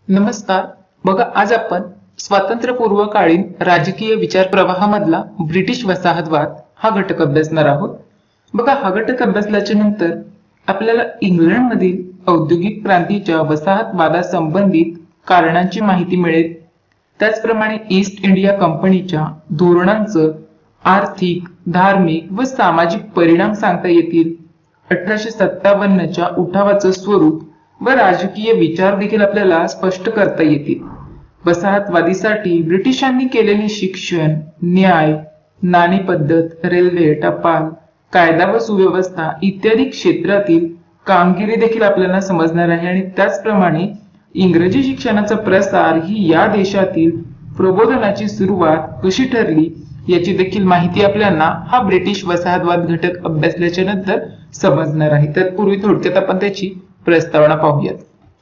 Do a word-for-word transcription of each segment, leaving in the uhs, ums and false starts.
नमस्कार. बघा, आज आपण स्वातंत्र्यपूर्व काळीन राजकीय विचार प्रवाहामधला ब्रिटिश वसाहतवाद हा घटक अभ्यासणार आहोत. बघा, हा घटक अभ्यासल्याच्या नंतर आपल्याला इंग्लंडमधील औद्योगिक क्रांतीच्या वसाहतवादासंबंधित कारणांची माहिती मिळेल. त्याचप्रमाणे ईस्ट इंडिया कंपनीच्या धोरणांचं आर्थिक, धार्मिक व सामाजिक परिणाम सांगता येतील. अठराशे सत्तावन्नच्या उठावाचं स्वरूप व राजकीय विचार देखील आपल्याला स्पष्ट करता येतील. वसाहतवादीसाठी ब्रिटिशांनी केलेले शिक्षण, न्याय, नाणी पद्धत, रेल्वे, टपाल, कायदा व सुव्यवस्था इत्यादी क्षेत्रातील कामगिरी देखील आपल्याला समजणार आहे. आणि त्याचप्रमाणे इंग्रजी शिक्षणाचा प्रसार ही या देशातील प्रबोधनाची सुरुवात कशी ठरली याची देखील माहिती आपल्याला हा ब्रिटिश वसाहतवाद घटक अभ्यासल्याच्या नंतर समजणार आहे. तत्पूर्वी थोडक्यात आपण त्याची प्रस्तावना पाहूयात.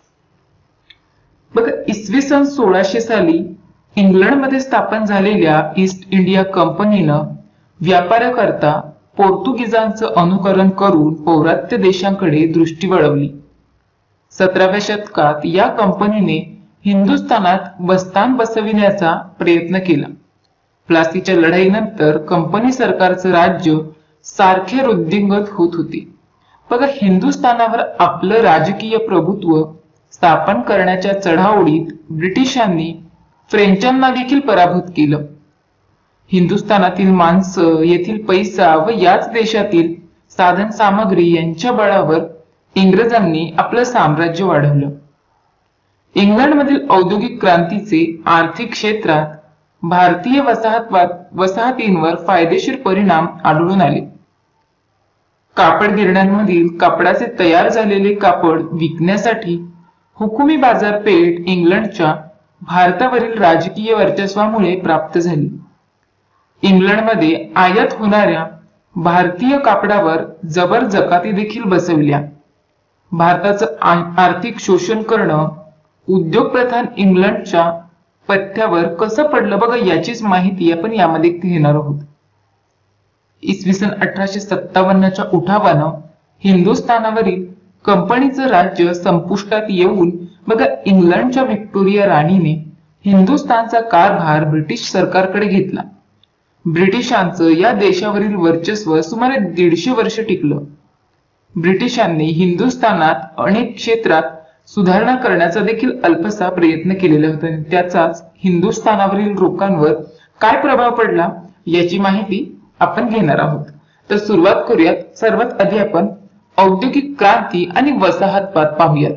बघा, इसवी सन सोळाशे साली इंग्लंडमध्ये स्थापन झालेल्या ईस्ट इंडिया कंपनीनं व्यापाराकरता पोर्तुगीजांचं अनुकरण करून पौर्वात्य देशांकडे दृष्टी वळवली. सतराव्या शतकात या कंपनीने हिंदुस्थानात बस्तान बसविण्याचा प्रयत्न केला. प्लासीच्या लढाईनंतर कंपनी सरकारचं राज्य सारखे वृद्धिंगत होत होते. बघा, हिंदुस्थानावर आपलं राजकीय प्रभुत्व स्थापन करण्याच्या चढाओढीत ब्रिटिशांनी फ्रेंचांना देखील पराभूत केलं. हिंदुस्थानातील माणसं, येथील पैसा व याच देशातील साधन सामग्री यांच्या बळावर इंग्रजांनी आपलं साम्राज्य वाढवलं. इंग्लंडमधील औद्योगिक क्रांतीचे आर्थिक क्षेत्रात भारतीय वसाहतवाद वसाहतींवर फायदेशीर परिणाम आढळून आले. कापड गिरण्यांमधील कापडाचे तयार झालेले कापड विकण्यासाठी हुकुमी बाजारपेठ इंग्लंडच्या भारतावरील राजकीय वर्चस्वामुळे प्राप्त झाली. इंग्लंडमध्ये आयात होणाऱ्या भारतीय कापडावर जबर जकाती देखील बसवल्या. भारताचं आर्थिक शोषण करणं उद्योग प्रधान इंग्लंडच्या पथ्यावर कसं पडलं, बघा याचीच माहिती आपण यामध्ये घेणार आहोत. इसवी सन अठराशे सत्तावन्नच्या उठावानं हिंदुस्थानावरील कंपनीचं राज्य संपुष्टात येऊन बघा इंग्लंडच्या व्हिक्टोरिया राणीने हिंदुस्थानचा कारभार ब्रिटिश सरकारकडे घेतला. ब्रिटिशांचं या देशावरील वर्चस्व सुमारे दीडशे वर्ष टिकलं. ब्रिटिशांनी हिंदुस्थानात अनेक क्षेत्रात सुधारणा करण्याचा देखील अल्पसा प्रयत्न केलेला होता. त्याचाच हिंदुस्थानावरील लोकांवर काय प्रभाव पडला याची माहिती आपण घेणार आहोत. तर सुरुवात करूयात. सर्वात आधी आपण औद्योगिक क्रांती आणि वसाहतवाद पाहूयात.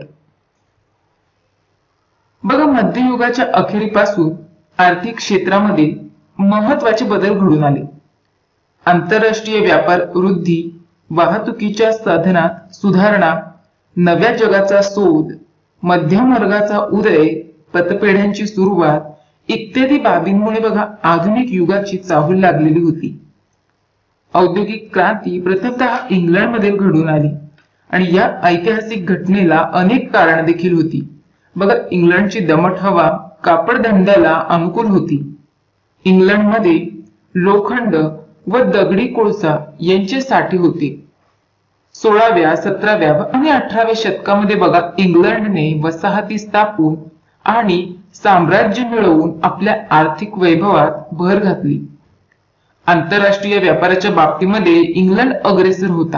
बघा, मध्ययुगाच्या अखेरीपासून आर्थिक क्षेत्रामध्ये महत्वाचे बदल घडून आले. आंतरराष्ट्रीय व्यापार वृद्धी, वाहतुकीच्या साधनात सुधारणा, नव्या जगाचा शोध, मध्यम वर्गाचा उदय, पतपेढ्यांची सुरुवात इत्यादी बाबींमुळे बघा आधुनिक युगाची चाहूल लागलेली होती. औद्योगिक क्रांती प्रथमतः इंग्लंडमध्ये घडून आली आणि या ऐतिहासिक घटनेला अनेक कारण देखील होती. बघा, इंग्लंडची दमट हवा कापड धंद्याला अनुकूल होती. इंग्लंडमध्ये लोखंड व दगडी कोळसा यांचे साठे होते. सोळाव्या, सतराव्या आणि अठराव्या शतकामध्ये बघा इंग्लंडने वसाहती स्थापून आणि साम्राज्य मिळवून आपल्या आर्थिक वैभवात भर घातली. आंतरराष्ट्रीय व्यापाराच्या बाबतीमध्ये इंग्लंड अग्रेसर होता.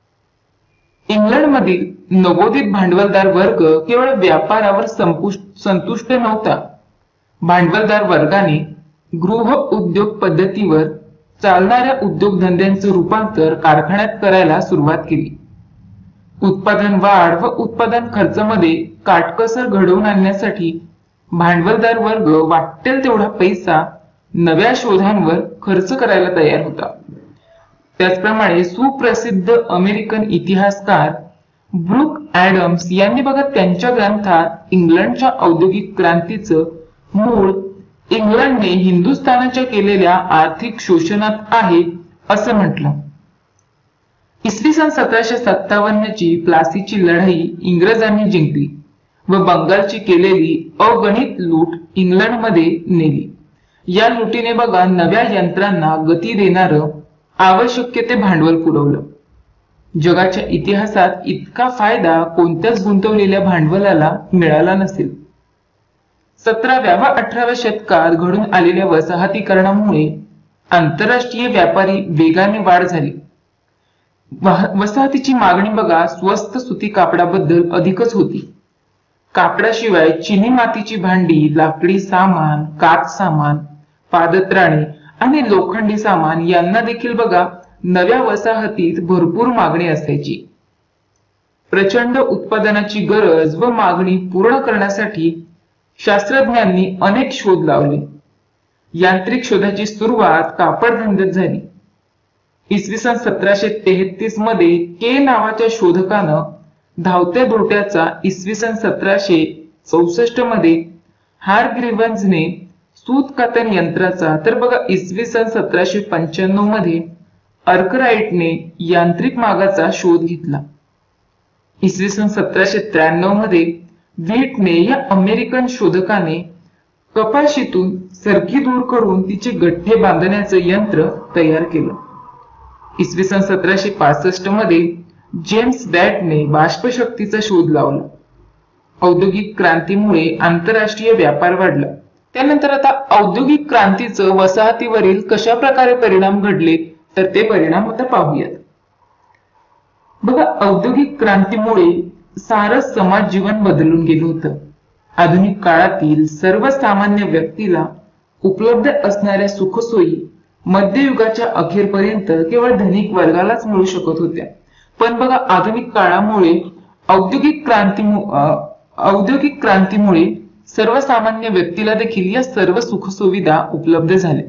इंग्लंडमधील नवोदित भांडवलदार वर्ग केवळ व्यापारावर संतुष्ट नव्हता. भांडवलदार वर्गाने गृह उद्योग पद्धतीवर चालणाऱ्या उद्योगधंद्यांचं रूपांतर कारखान्यात करायला सुरुवात केली. उत्पादन वाढ व उत्पादन खर्चामध्ये काटकसर घडवून आणण्यासाठी भांडवलदार वर्ग वाटेल तेवढा पैसा नव्या शोधांवर खर्च करायला तयार होता. त्याचप्रमाणे सुप्रसिद्ध अमेरिकन इतिहासकार ब्रूक ॲडम्स यांनी बघा त्यांच्या ग्रंथात इंग्लंडच्या औद्योगिक क्रांतीचं मूळ इंग्लंडने हिंदुस्थानाच्या केलेल्या आर्थिक शोषणात आहे असं म्हटलं. इसवी सन सतराशे सत्तावन्नची प्लासीची लढाई इंग्रजांनी जिंकली व बंगालची केलेली अगणित लूट इंग्लंडमध्ये नेली. या लुटीने बघा नव्या यंत्रांना गती देणारं आवश्यक ते भांडवल पुरवलं. जगाच्या इतिहासात इतका फायदा कोणत्याच गुंतवलेल्या भांडवलाला मिळाला नसेल. सतराव्या व अठराव्या शतकात घडून आलेल्या वसाहतीकरणामुळे आंतरराष्ट्रीय व्यापारी वेगाने वाढ झाली. वसाहतीची मागणी बघा स्वस्त सुती कापडाबद्दल अधिकच होती. कापडाशिवाय चिनी मातीची भांडी, लाकडी सामान, काच सामान, पादत्राणे आणि लोखंडी सामान यांना देखील बघा नव्या वसाहतीत भरपूर मागणी असायची. प्रचंड उत्पादनाची गरज व मागणी पूर्ण करण्यासाठी शास्त्रज्ञांनी अनेक शोध लावले. यांत्रिक शोधाची सुरुवात कापड धंद्यात झाली. इसवी सन सतराशे तेहतीस मध्ये के नावाच्या शोधकानं धावत्या धोट्याचा इसवी सन सतराशे चौसष्ट मध्ये हारग्रीव्हन्सने सूत कातण यंत्राचा, तर बघा इसवी सन सतराशे पंच्याण्णव मध्ये अर्कराइटने यांत्रिक मागाचा शोध घेतला. इसवी सन सतराशे त्र्याण्णव मध्ये व्हीटने या अमेरिकन शोधकाने कपाशीतून सरकी दूर करून तिचे गठ्ठे बांधण्याचं यंत्र तयार केलं. इसवी सन सतराशे पासष्ट मध्ये जेम्स वॅटने बाष्पशक्तीचा शोध लावला. औद्योगिक क्रांतीमुळे आंतरराष्ट्रीय व्यापार वाढला. त्यानंतर आता औद्योगिक क्रांतीचं वसाहतीवरील कशा प्रकारे परिणाम घडले तर ते परिणाम आता पाहूयात. बघा, औद्योगिक क्रांतीमुळे सारं समाज जीवन बदलून गेलं होतं. आधुनिक काळातील सर्वसामान्य व्यक्तीला उपलब्ध असणाऱ्या सुखसोयी मध्ययुगाच्या अखेरपर्यंत केवळ धनिक वर्गालाच मिळू शकत होत्या. पण बघा, आधुनिक काळामुळे औद्योगिक क्रांती औद्योगिक क्रांतीमुळे सर्वसामान्य व्यक्तीला देखील या सर्व सुखसुविधा उपलब्ध झाल्या.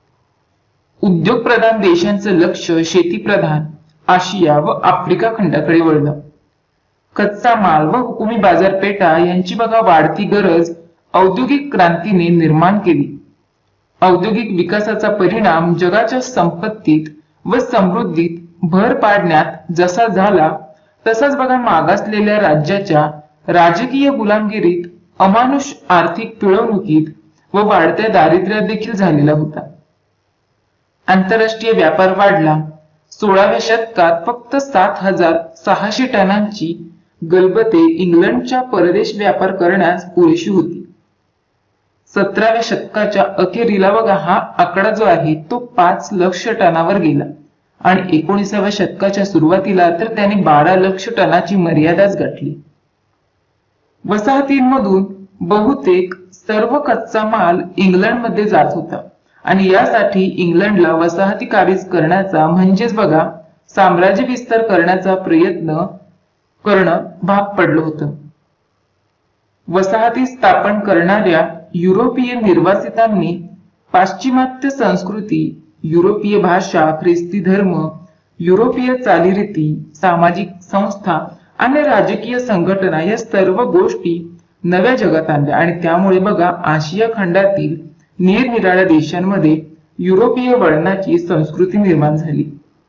उद्योग प्रधान देशांचं लक्ष शेतीप्रधान आशिया व आफ्रिका खंडाकडे वळलं. कच्चा माल व हुकुमी बाजारपेठा यांची बघा वाढती गरज औद्योगिक क्रांतीने निर्माण केली. औद्योगिक विकासाचा परिणाम जगाच्या संपत्तीत व समृद्धीत भर पाडण्यात जसा झाला तसाच बघा मागासलेल्या राज्याच्या राजकीय गुलामगिरीत, अमानुष आर्थिक पिळवणुकीत व वाढत्या दारिद्र्यात देखील झालेला होता. आंतरराष्ट्रीय व्यापार वाढला. सोळाव्या शतकात फक्त सात हजार सहाशे टनांची गलबते इंग्लंडच्या परदेश व्यापार करण्यास पुरेशी होती. सतराव्या शतकाच्या अखेरीला बघा हा आकडा जो आहे तो पाच लक्ष टनावर गेला आणि एकोणीसाव्या शतकाच्या सुरुवातीला तर त्याने बारा लक्ष टनाची मर्यादाच गाठली. वसाहतींमधून बहुतेक सर्व कच्चा माल इंग्लंडमध्ये जात होता आणि यासाठी इंग्लंडला वसाहती काबीज करण्याचा म्हणजेच बघा साम्राज्य विस्तार करण्याचा प्रयत्न करणं भाग पडलं होतं. वसाहती स्थापन करणाऱ्या युरोपीय निर्वासितांनी पाश्चिमात्य संस्कृती, युरोपीय भाषा, ख्रिस्ती धर्म, युरोपीय चालीरीती, सामाजिक संस्था आणि राजकीय संघटना या सर्व गोष्टी नव्या जगात आणल्या आणि त्यामुळे बघा आशिया खंडातील निरनिराळ्या देशांमध्ये युरोपीय वळणाची संस्कृती निर्माण झाली.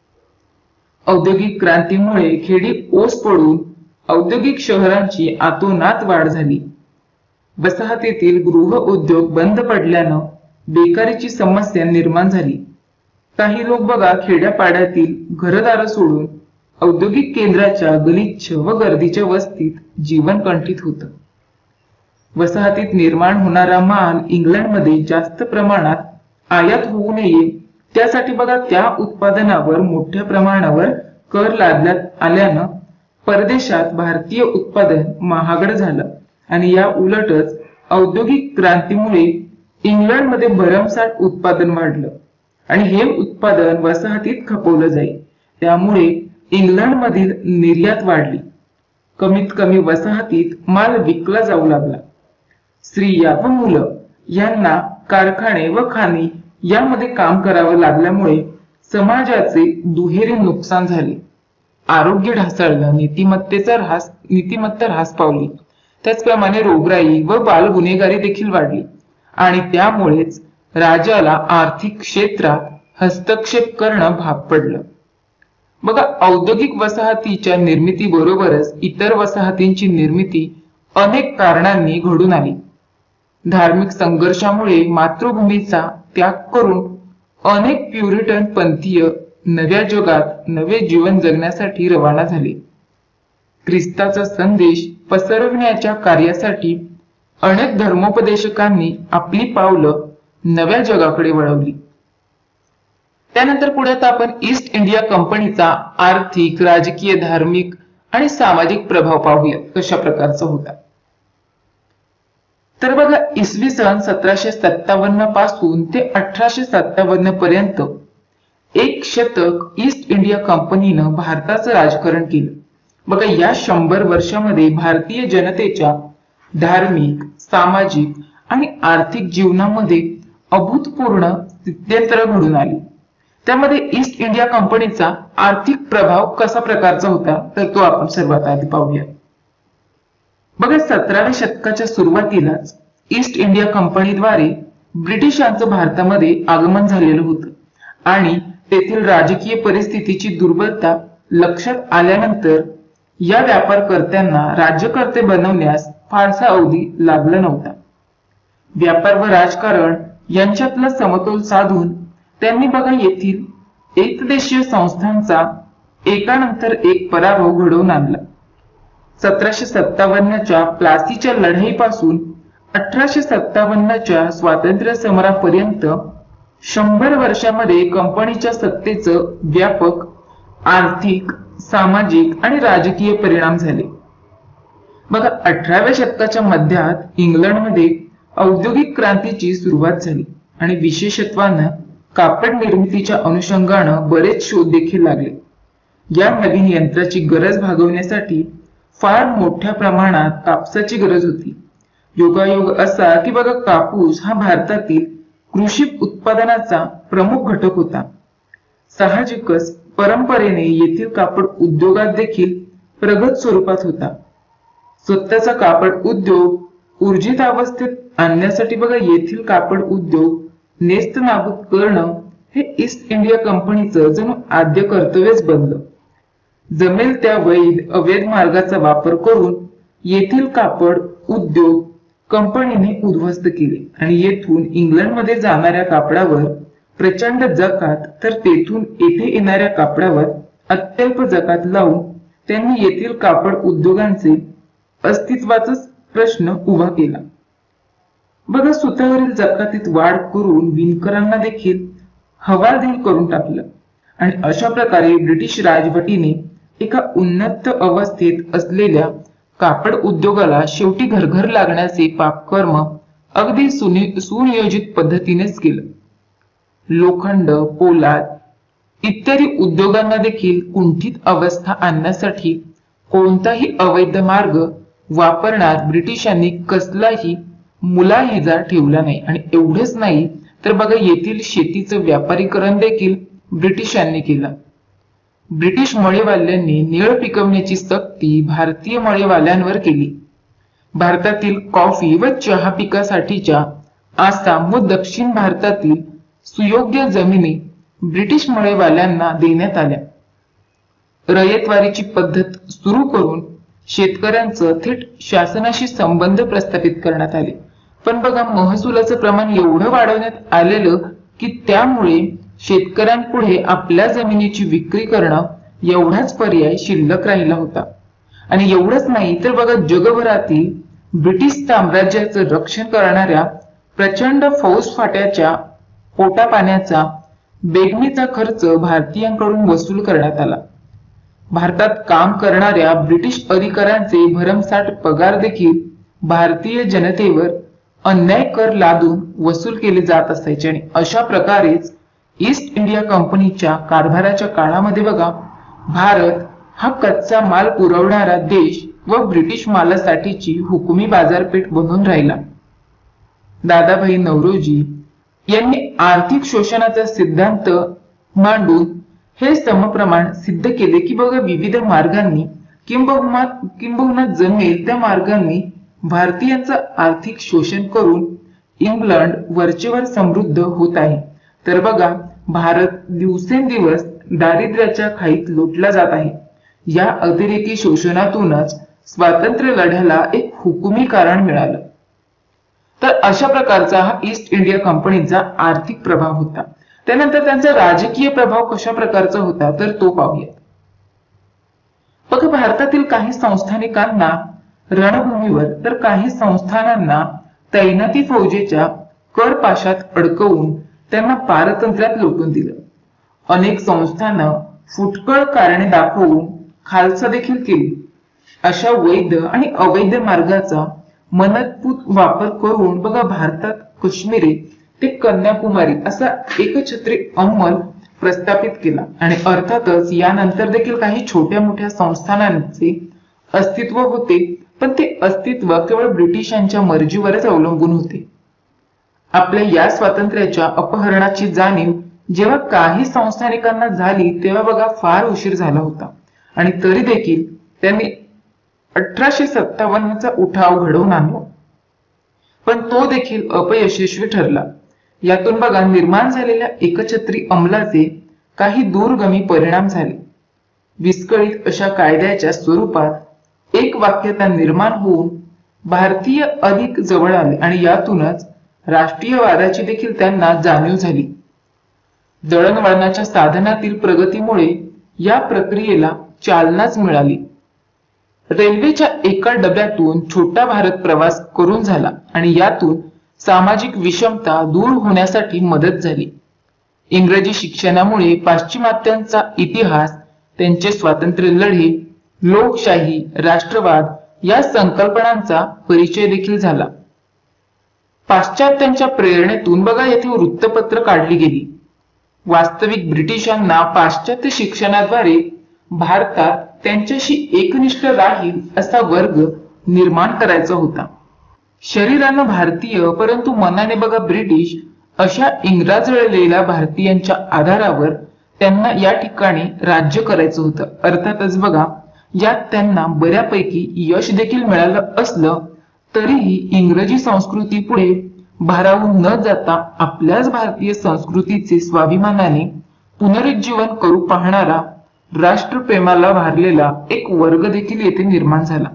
औद्योगिक क्रांतीमुळे खेडी ओस पडून औद्योगिक शहरांची आतोनात वाढ झाली. वसाहतीतील गृह उद्योग बंद पडल्यानं बेकारीची समस्या निर्माण झाली. काही लोक बघा खेड्यापाड्यातील घरदार सोडून औद्योगिक केंद्राच्या गलिच्छ व गर्दीच्या वस्तीत जीवन कंठित होतं. वसाहतीत निर्माण होणारा माल इंग्लंडमध्ये जास्त प्रमाणात आयात होऊ नये त्यासाठी बघा त्या उत्पादनावर मोठ्या प्रमाणावर कर लादण्यात आल्यानं परदेशात भारतीय उत्पादन महागड झालं आणि या उलटच औद्योगिक क्रांतीमुळे इंग्लंडमध्ये भरमसाठ उत्पादन वाढलं आणि हे उत्पादन वसाहतीत खपवलं जाईल. त्यामुळे इंग्लंडमधील निर्यात वाढली. कमीत कमी वसाहतीत माल विकला जाऊ लागला. स्त्रिया व मुलं यांना कारखाने व खाणी यामध्ये काम करावं लागल्यामुळे समाजाचे दुहेरी नुकसान झाले. आरोग्य ढासळलं, नीतिमत्तेचा ऱ्हास नीतिमत्ता ऱ्हास पावली. त्याचप्रमाणे रोगराई व बाल गुन्हेगारी देखील वाढली आणि त्यामुळेच राजाला आर्थिक क्षेत्रात हस्तक्षेप करणं भाग पडलं. बघा, औद्योगिक वसाहतीच्या निर्मितीबरोबरच इतर वसाहतींची निर्मिती अनेक कारणांनी घडून आली. धार्मिक संघर्षामुळे मातृभूमीचा त्याग करून अनेक प्युरिटन पंथीय नव्या जगात नवे जीवन जगण्यासाठी रवाना झाले. ख्रिस्ताचा संदेश पसरविण्याच्या कार्यासाठी अनेक धर्मोपदेशकांनी आपली पावलं नव्या जगाकडे वळवली. त्यानंतर पुढे आता आपण ईस्ट इंडिया कंपनीचा आर्थिक, राजकीय, धार्मिक आणि सामाजिक प्रभाव पाहूया कशा प्रकारचा होता. तर बघा, इसवी सन सतराशे सत्तावन्न पासून ते अठराशे सत्तावन्न पर्यंत एक शतक ईस्ट इंडिया कंपनीनं भारताचं राजकारण केलं. बघा, या शंभर वर्षामध्ये भारतीय जनतेच्या धार्मिक, सामाजिक आणि आर्थिक जीवनामध्ये अभूतपूर्व स्थित्यंतर घडून आली. त्यामध्ये ईस्ट इंडिया कंपनीचा आर्थिक प्रभाव कसा प्रकारचा होता तर तो आपण सर्वात आधी पाहूया. बघा, सतराव्या शतकाच्या सुरुवातीलाच ईस्ट इंडिया कंपनीद्वारे ब्रिटिशांचं भारतामध्ये आगमन झालेलं होतं आणि तेथील राजकीय परिस्थितीची दुर्बलता लक्षात आल्यानंतर या व्यापारकर्त्यांना राज्यकर्ते बनवण्यास फारसा अवधी लागला नव्हता. व्यापार व राजकारण यांच्यातला समतोल साधून त्यांनी बघा येथील एकदेशीय संस्थांचा एकानंतर एक पराभव घडवून आणला. सतराशे सत्तावन्नच्या प्लासीच्या लढाईपासून अठराशे सत्तावन्नच्या स्वातंत्र्य समरापर्यंत शंभर वर्षामध्ये कंपनीच्या सत्तेचं व्यापक आर्थिक, सामाजिक आणि राजकीय परिणाम झाले. बघा, अठराव्या शतकाच्या मध्यात इंग्लंडमध्ये औद्योगिक क्रांतीची सुरुवात झाली आणि विशेषत्वानं कापड निर्मितीच्या अनुषंगानं बरेच शोध देखील लागले. या नवीन यंत्राची गरज भागवण्यासाठी फार मोठ्या प्रमाणात कापसाची गरज होती. योगायोग असा की बघा, कापूस हा भारतातील कृषी उत्पादनाचा प्रमुख घटक होता. साहजिकच परंपरेने येथील कापड उद्योगात देखील प्रगत स्वरूपात होता. स्वतःचा कापड उद्योग ऊर्जित अवस्थेत आणण्यासाठी बघा येथील कापड उद्योग नेस्तनाबूत करणं हे ईस्ट इंडिया कंपनीचं जणू आद्य कर्तव्यच बनलं. जमेल त्या वैध अवैध मार्गाचा वापर करून येथील कापड उद्योग कंपनीने उद्ध्वस्त केले आणि येथून इंग्लंडमध्ये जाणाऱ्या कापडावर प्रचंड जकात तर तेथून येथे येणाऱ्या कापडावर अत्यल्प जकात लावून त्यांनी येथील कापड उद्योगांचे अस्तित्वाचाच प्रश्न उभा केला. बघा, सुतावरील जकातीत वाढ करून विणकरांना देखील हवालदिल करून टाकलं आणि अशा प्रकारे ब्रिटिश राजवटीने एका उन्नत अवस्थेत असलेल्या कापड उद्योगाला शेवटी घरघर लागण्याचे पापकर्म अगदी सुनियोजित पद्धतीनेच केलं. लोखंड, पोलाद इत्यादी उद्योगांना देखील कुंठित अवस्था आणण्यासाठी कोणताही अवैध मार्ग वापरणार ब्रिटिशांनी कसलाही मुलाहिजा ठेवला नाही. आणि एवढेच नाही तर बघा, येथील शेतीचं व्यापारीकरण देखील ब्रिटिशांनी केलं. ब्रिटिश मळेवाल्यांनी निळ पिकवण्याची सक्ती भारतीय मळेवाल्यांवर केली. भारतातील कॉफी व चहा पिकासाठीच्या आसाम व दक्षिण भारतातील सुयोग्य जमिनी ब्रिटिश मळेवाल्यांना देण्यात आल्या. रयतवारीची पद्धत सुरू करून शेतकऱ्यांचं थेट शासनाशी संबंध प्रस्थापित करण्यात आले. पण बघा, महसुलाचं प्रमाण एवढं वाढवण्यात आलेलं की त्यामुळे शेतकऱ्यांपुढे आपल्या जमिनीची विक्री करणं एवढाच पर्याय शिल्लक राहिला होता. आणि एवढंच नाही तर बघा, जगभरातील ब्रिटिश साम्राज्याचं रक्षण करणाऱ्या प्रचंड फौजफाट्याच्या पोटापाण्याचा बेगणीचा खर्च भारतीयांकडून वसूल करण्यात आला. भारतात काम करणाऱ्या ब्रिटिश अधिकाऱ्यांचे भरमसाठ पगार देखील भारतीय जनतेवर अन्याय कर लादून वसूल केले जात असायचे. आणि अशा प्रकारेच ईस्ट इंडिया कंपनीच्या कारभाराच्या काळामध्ये बघा, भारत हा कच्चा माल पुरवणारा देश व ब्रिटिश मालासाठीची हुकुमी बाजारपेठ बनून राहिला. दादाभाई नौरोजी यांनी आर्थिक शोषणाचा सिद्धांत मांडून हे समप्रमाण सिद्ध केले की बघा, विविध मार्गांनी किंबहुना किंबहुना जमेल त्या मार्गांनी भारतीयांचं आर्थिक शोषण करून इंग्लंड वरचेवर समृद्ध होत आहे. तर बघा, भारत दिवसेंदिवस दारिद्र्याच्या खाईत लोटला जात आहे. या अतिरेकी शोषणातूनच स्वातंत्र्य लढ्याला एक हुकुमी कारण मिळालं. तर अशा प्रकारचा हा ईस्ट इंडिया कंपनीचा आर्थिक प्रभाव होता. त्यानंतर त्यांचा राजकीय प्रभाव कशा प्रकारचा होता तर तो पाहूया. बघा, भारतातील काही संस्थानिकांना रणभूमीवर तर काही संस्थानांना तैनाती फौजेच्या करपाशात अडकवून त्यांना पारतंत्र्यात लोटून दिलं. अनेक संस्थांना फुटकळ कारणे दाखवून खालसा देखील केली. अशा वैध आणि अवैध मार्गाचा मनतपूत वापर करून बघा भारतात काश्मीर ते कन्याकुमारी असा एकछत्री अंमल प्रस्थापित केला. आणि अर्थातच यानंतर देखील काही छोट्या मोठ्या संस्थानांचे अस्तित्व होते, पण ते अस्तित्व केवळ ब्रिटिशांच्या मर्जीवरच अवलंबून होते. आपल्या या स्वातंत्र्याच्या अपहरणाची जाणीव जेव्हा काही संस्थानिकांना झाली तेव्हा बघा फार उशीर झाला होता. आणि तरी देखील त्यांनी अठराशे सत्तावन्नचा उठाव घडवून आणला, पण तो देखील अपयशस्वी ठरला. यातून बघा निर्माण झालेल्या एकछत्री अंमलाचे काही दूरगामी परिणाम झाले. विस्कळीत अशा कायद्याच्या स्वरूपात एक वाक्यता निर्माण होऊन भारतीय अधिक जवळ आले आणि यातूनच राष्ट्रीयवादाची देखील त्यांना जाणीव झाली. दळणवळणाच्या साधनातील प्रगतीमुळे या प्रक्रियेला चालनाच मिळाली. रेल्वेच्या एका डब्यातून छोटा भारत प्रवास करून झाला आणि यातून सामाजिक विषमता दूर होण्यासाठी मदत झाली. इंग्रजी शिक्षणामुळे पाश्चिमात्यांचा इतिहास, त्यांचे स्वातंत्र्य लढे, लोकशाही, राष्ट्रवाद या संकल्पनांचा परिचय देखील झाला. पाश्चात्यांच्या प्रेरणेतून बघा येथे वृत्तपत्र काढली गेली. वास्तविक ब्रिटिशांना पाश्चात्य शिक्षणाद्वारे भारतात त्यांच्याशी एकनिष्ठ राहील असा वर्ग निर्माण करायचा होता. शरीरानं भारतीय परंतु मनाने बघा ब्रिटिश अशा इंग्रजलेल्या भारतीयांच्या आधारावर त्यांना या ठिकाणी राज्य करायचं होतं. अर्थातच बघा यात त्यांना बऱ्यापैकी यश देखील मिळालं असलं तरीही इंग्रजी संस्कृती पुढे भारावून न जाता आपल्याच भारतीय संस्कृतीचे स्वाभिमानाने पुनरुज्जीवन करू पाहणारा, राष्ट्रप्रेमाला भारलेला एक वर्ग देखील येथे निर्माण झाला.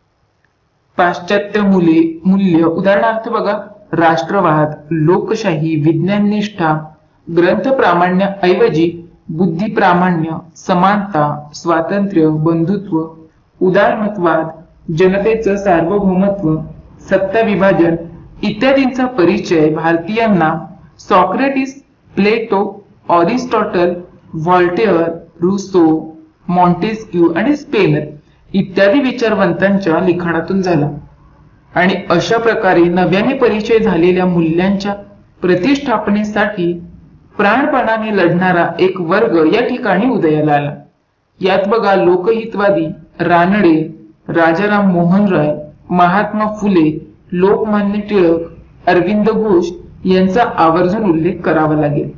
पाश्चात्य मुले मूल्य उदाहरणार्थ बघा राष्ट्रवाद, लोकशाही, विज्ञाननिष्ठा, ग्रंथ प्रामाण्य ऐवजी बुद्धी प्रामाण्य, समानता, स्वातंत्र्य, बंधुत्व, उदारमतवाद, जनतेचं सार्वभौमत्व, सत्ता विभाजन इत्यादींचा परिचय भारतीयांना Socrates, Plato, Aristotle, Voltaire, Rousseau, Montesquieu आणि स्पेनर इत्यादी विचारवंतांच्या लिखाणातून झाला. आणि अशा प्रकारे नव्याने परिचय झालेल्या मूल्यांच्या प्रतिष्ठापनेसाठी प्राणपणाने लढणारा एक वर्ग या ठिकाणी उदयाला आला. यात बघा लोकहितवादी रानडे, राजाराम मोहन राय, महात्मा फुले, लोकमान्य टिळक, अरविंद घोष यांचा आवर्जून उल्लेख करावा लागेल.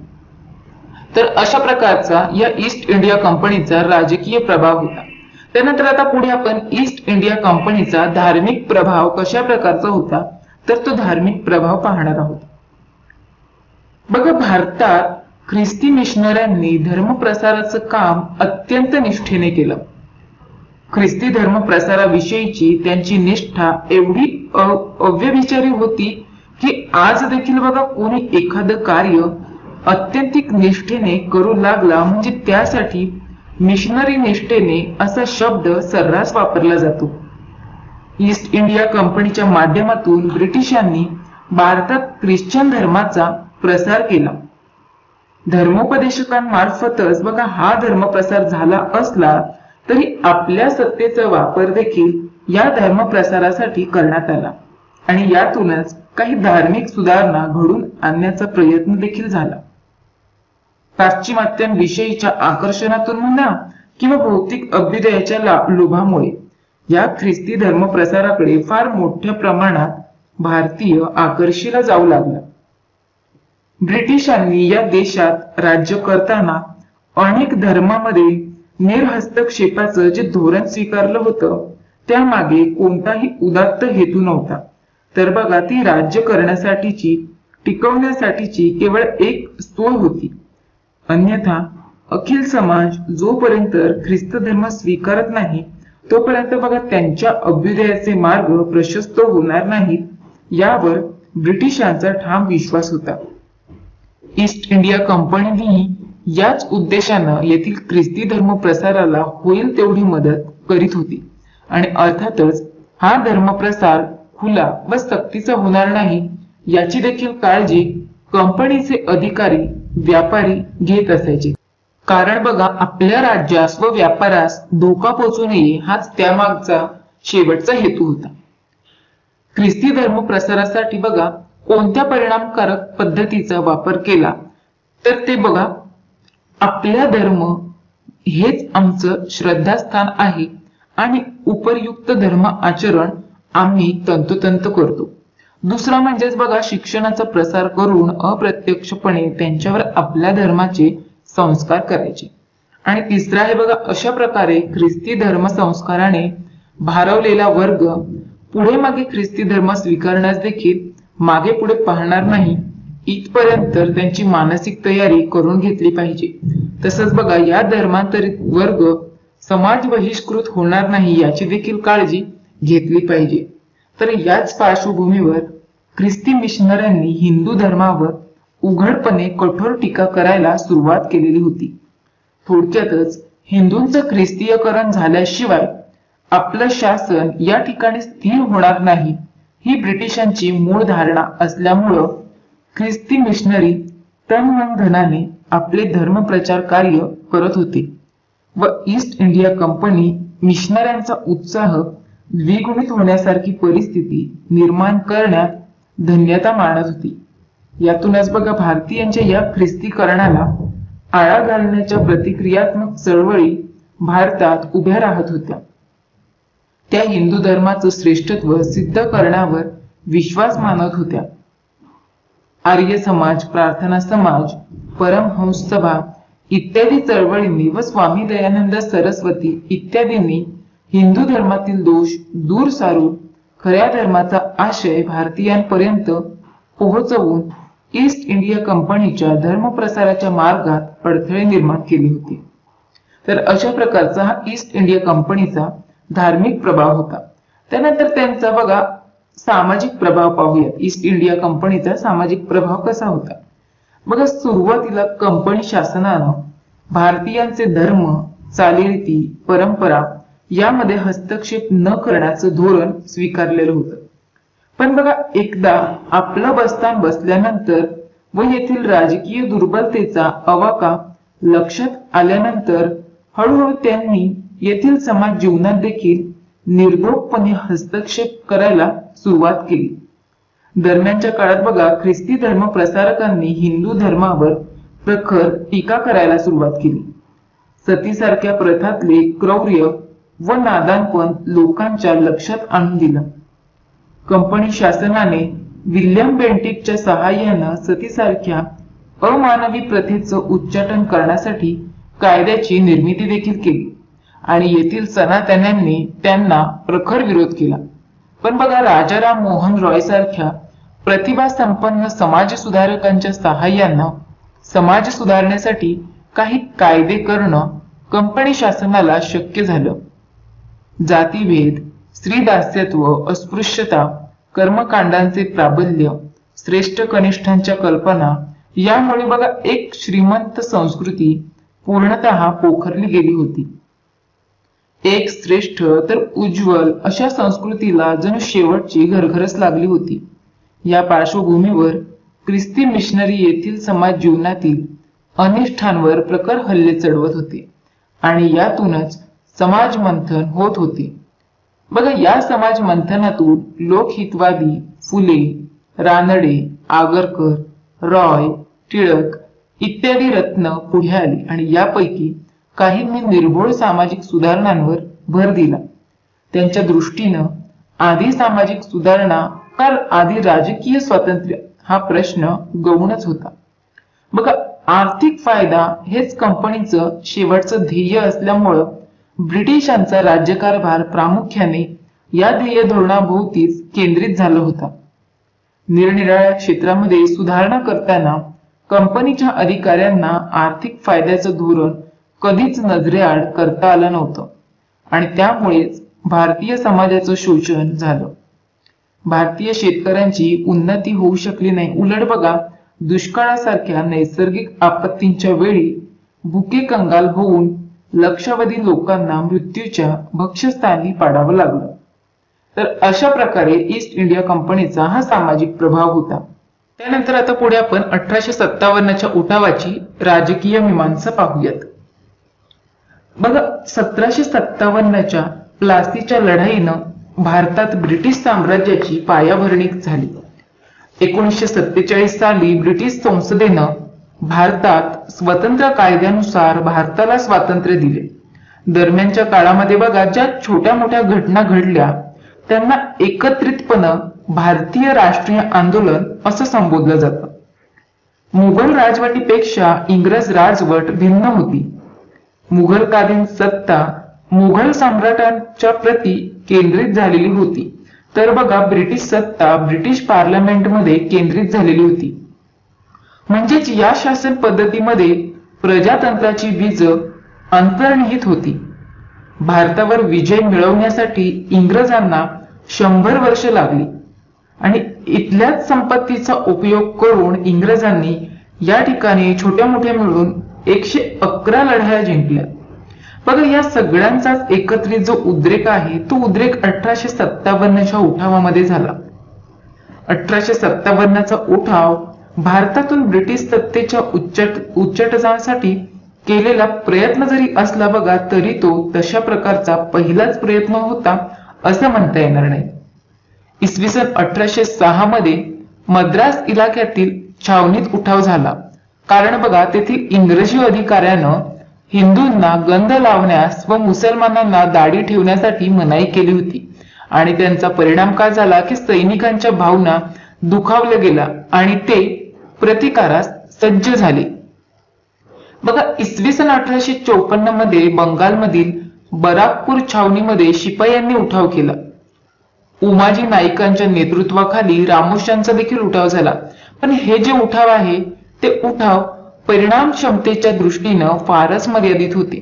तर अशा प्रकारचा या ईस्ट इंडिया कंपनीचा राजकीय प्रभाव होता. त्यानंतर आता पुढे आपण ईस्ट इंडिया कंपनीचा धार्मिक प्रभाव कशा प्रकारचा होता तर तो धार्मिक प्रभाव पाहणार आहोत. बघा भारतात ख्रिस्ती मिशनऱ्यांनी धर्मप्रसाराचं काम अत्यंत निष्ठेने केलं. ख्रिस्ती धर्म प्रसाराविषयीची त्यांची निष्ठा एवढी अव्यभिचारी होती की आज देखील बघा कोणी एखादं कार्य अत्यंतिक निष्ठेने करू लागला म्हणजे त्यासाठी मिशनरी निष्ठेने असा शब्द सर्रास वापरला जातो. ईस्ट इंडिया कंपनीच्या माध्यमातून ब्रिटिशांनी भारतात ख्रिश्चन धर्माचा प्रसार केला. धर्मोपदेशकांमार्फतच बघा हा धर्मप्रसार झाला असला तरी आपल्या सत्तेचा वापर देखील या धर्मप्रसारासाठी करण्यात आला आणि यातूनच काही धार्मिक सुधारणा घडून आणण्याचा प्रयत्न देखील झाला. पाश्चिमात्यांविषयीच्या आकर्षणातून म्हणा किंवा भौतिक अभ्युदयाच्या लोभामुळे या ख्रिस्ती धर्म प्रसाराकडे फार मोठ्या प्रमाणात भारतीय आकर्षिला जाऊ लागला. ब्रिटिशांनी या देशात राज्य करताना अनेक धर्मामध्ये निरहस्तक्षेपाचं जे धोरण स्वीकारलं होतं त्यामागे कोणताही उदात्त हेतू नव्हता. तर बघा ती राज्य करण्यासाठीची टिकवण्यासाठीची केवळ एक सोय होती. अन्यथा अखिल समाज जोपर्यंत ख्रिस्त धर्म स्वीकारत नाही तोपर्यंत बघा त्यांच्या अभ्युदयाचे मार्ग प्रशस्त होणार नाहीत यावर ब्रिटिशांचा ठाम विश्वास होता. ईस्ट इंडिया कंपनीनेही याच उद्देशानं येथील ख्रिस्ती धर्म प्रसाराला होईल तेवढी मदत करीत होती आणि अर्थातच हा धर्मप्रसार खुला व सक्तीचा होणार नाही याची देखील काळजी कंपनीचे अधिकारी व्यापारी घेत असायचे. कारण बघा, आपल्या राज्यास व व्यापारास धोका पोहोचू नये हाच त्यामागचा शेवटचा हेतू होता. ख्रिस्ती धर्म प्रसारासाठी बघा कोणत्या परिणामकारक पद्धतीचा वापर केला तर ते बघा, आपल्या धर्म हेच आमचं श्रद्धास्थान आहे आणि उपयुक्त धर्म आचरण आम्ही तंतोतंत करतो. दुसरा म्हणजेच बघा, शिक्षणाचा प्रसार करून अप्रत्यक्षपणे त्यांच्यावर आपल्या धर्माचे संस्कार करायचे. आणि तिसरा आहे बघा, अशा प्रकारे ख्रिस्ती धर्म संस्काराने भारवलेला वर्ग पुढे मागे ख्रिस्ती धर्म स्वीकारण्यास देखील मागे पुढे पाहणार नाही इथपर्यंत त्यांची मानसिक तयारी करून घेतली पाहिजे. तसंच बघा, या धर्मांतरित वर्ग समाज बहिष्कृत होणार नाही याची देखील काळजी घेतली पाहिजे. तर याच पार्श्वभूमीवर ख्रिस्ती मिशनऱ्यांनी हिंदू धर्मावर उघडपणे कठोर टीका करायला सुरुवात केलेली होती. थोडक्यातच हिंदूंचं ख्रिस्तीयकरण झाल्याशिवाय आपलं शासन या ठिकाणी स्थिर होणार नाही ही ब्रिटिशांची मूळ धारणा असल्यामुळं ख्रिस्ती मिशनरी तन मन धनाने आपले धर्म प्रचार कार्य करत होते व ईस्ट इंडिया कंपनी मिशनऱ्यांचा उत्साह द्विगुणित होण्यासारखी परिस्थिती निर्माण करण्यात धन्यता मानत होती. यातूनच बघा, भारतीयांच्या या ख्रिस्तीकरणाला आळा घालण्याच्या प्रतिक्रियात्मक चळवळी भारतात उभ्या राहत होत्या. त्या हिंदू धर्माचं श्रेष्ठत्व सिद्ध करण्यावर विश्वास मानत होत्या. आर्य समाज, प्रार्थना समाज, परमहंस सभा इत्यादी चळवळींनी व स्वामी दयानंद सरस्वती इत्यादींनी हिंदू धर्मातील दोष दूर सारून खऱ्या धर्माचा आशय भारतीयांपर्यंत पोहोचवून ईस्ट इंडिया कंपनीच्या धर्मप्रसाराच्या मार्गात अडथळे निर्माण केले होते. तर अशा प्रकारचा हा ईस्ट इंडिया कंपनीचा धार्मिक प्रभाव होता. त्यानंतर त्यांचा बघा सामाजिक प्रभाव पाहूया. ईस्ट इंडिया कंपनीचा सामाजिक प्रभाव कसा होता बघा. सुरुवातीला कंपनी शासनानं भारतीयांचे धर्म, चालीरीती, परंपरा यामध्ये हस्तक्षेप न करण्याचं धोरण स्वीकारलेलं होतं. पण बघा, एकदा आपलं बस्तान बसल्यानंतर व येथील राजकीय दुर्बलतेचा अवाका लक्षात आल्यानंतर हळूहळू त्यांनी येथील समाज जीवनात देखील निर्धोकपणे हस्तक्षेप करायला सुरुवात केली. दरम्यानच्या काळात बघा, ख्रिस्ती धर्म प्रसारकांनी हिंदू धर्मावर प्रखर टीका करायला सुरुवात केली. सतीसारख्या प्रथातले क्रौर्य व नादानपण लोकांच्या लक्षात आणून दिलं. कंपनी शासनाने विल्यम बेंटिकच्या सहाय्यानं सतीसारख्या अमानवी प्रथेचं उच्चाटन करण्यासाठी कायद्याची निर्मिती देखील केली आणि येथील सनातन्यांनी त्यांना प्रखर विरोध केला. पण बघा, राजाराम मोहन रॉय सारख्या प्रतिभा संपन्न समाज सुधारकांच्या सहाय्यानं समाज सुधारण्यासाठी काही कायदे करणं कंपनी शासनाला शक्य झालं. जातीभेद, स्त्रीदास्यत्व, अस्पृश्यता, कर्मकांडांचे प्राबल्य, श्रेष्ठ कनिष्ठांच्या कल्पना यामुळे बघा एक श्रीमंत संस्कृती पूर्णतः पोखरली गेली होती. एक श्रेष्ठ तर उज्ज्वल अशा संस्कृतीला जणू शेवटची घरघरच लागली होती. या पार्श्वभूमीवर ख्रिस्ती मिशनरी येथील समाज जीवनातील अनिष्ठांवर प्रखर हल्ले चढवत होते आणि यातूनच समाज मंथन होत होते. बघा, या समाज मंथनातून लोकहितवादी फुले, रानडे, आगरकर, रॉय, टिळक इत्यादी रत्न पुढे आली आणि यापैकी काहींनी निर्भोळ सामाजिक सुधारणांवर भर दिला. त्यांच्या दृष्टीनं आधी सामाजिक सुधारणा का आधी राजकीय स्वातंत्र्य हा प्रश्न गौणच होता. बघा, आर्थिक फायदा हेच कंपनीचं शेवटचं ध्येय असल्यामुळं ब्रिटिशांचा राज्यकारभार प्रामुख्याने या ध्येय धोरणाभोवतीच केंद्रित झाला होता. निरनिराळ्या क्षेत्रामध्ये सुधारणा करताना कंपनीच्या अधिकाऱ्यांना आर्थिक फायद्याचं धोरण कधीच नजरेआड करता आलं नव्हतं आणि त्यामुळेच भारतीय समाजाचं शोषण झालं. भारतीय शेतकऱ्यांची उन्नती होऊ शकली नाही. उलट बघा, दुष्काळासारख्या नैसर्गिक आपत्तींच्या वेळी भुके कंगाल होऊन लक्षावधी लोकांना मृत्यूच्या भक्ष्यस्थानी पाडावं लागलं. तर अशा प्रकारे ईस्ट इंडिया कंपनीचा हा सामाजिक प्रभाव होता। त्यानंतर आता पुढे आपण अठराशे सत्तावन्नच्या उठावाची राजकीय मीमांसा पाहूयात। बघा, सतराशे सत्तावन्नच्या प्लासीच्या लढाईनं भारतात ब्रिटिश साम्राज्याची पायाभरणी झाली। एकोणीसशे सत्तेचाळीस साली ब्रिटिश संसदेनं भारतात स्वतंत्र कायद्यानुसार भारताला स्वातंत्र्य दिले। दरम्यानच्या काळामध्ये बघा, ज्या छोट्या मोठ्या घटना घडल्या त्यांना एकत्रितपणे भारतीय राष्ट्रीय आंदोलन असं संबोधलं जातं। मुघल राजवटीपेक्षा इंग्रज राजवट भिन्न होती। मुघलकालीन सत्ता मुघल सम्राटांच्या प्रती केंद्रित झालेली होती, तर बघा ब्रिटिश सत्ता ब्रिटिश पार्लमेंटमध्ये केंद्रित झालेली होती। म्हणजेच या शासन पद्धतीमध्ये प्रजातंत्राची बीज अंतर्निहित होती। भारतावर विजय मिळवण्यासाठी इंग्रजांना शंभर वर्ष लागली आणि इथल्याच संपत्तीचा उपयोग करून इंग्रजांनी या ठिकाणी छोट्या मोठ्या मिळून एकशे अकरा लढाया जिंकल्या। बघा, या सगळ्यांचाच एकत्रित जो उद्रेक आहे तो उद्रेक अठराशे सत्तावन्नच्या उठावामध्ये झाला। अठराशे सत्तावन्नचा उठाव भारतातून ब्रिटिश सत्तेच्या उच्चट उच्चाटनासाठी केलेला प्रयत्न जरी असला बघा, तरी तो तशा प्रकारचा पहिलाच प्रयत्न होता असं म्हणता येणार नाही। इसवी सन अठराशे सहा मध्ये मद्रास इलाक्यातील छावणीत उठाव झाला, कारण बघा तेथील इंग्रजी अधिकाऱ्यानं हिंदूंना गंध लावण्यास व मुसलमानांना दाढी ठेवण्यासाठी मनाई केली होती आणि त्यांचा परिणाम काय झाला की सैनिकांच्या भावना दुखावल्या गेला आणि ते प्रतिकारास सज्ज झाले। बघा, इसवी सन अठराशे चौपन्न मध्ये बंगालमधील बराकपूर छावणीमध्ये शिपायांनी उठाव केला। उमाजी नाईकांच्या नेतृत्वाखाली रामोश्यांचा देखील उठाव झाला, पण हे जे उठाव आहे ते उठाव परिणाम क्षमतेच्या दृष्टीनं फारच मर्यादित होते।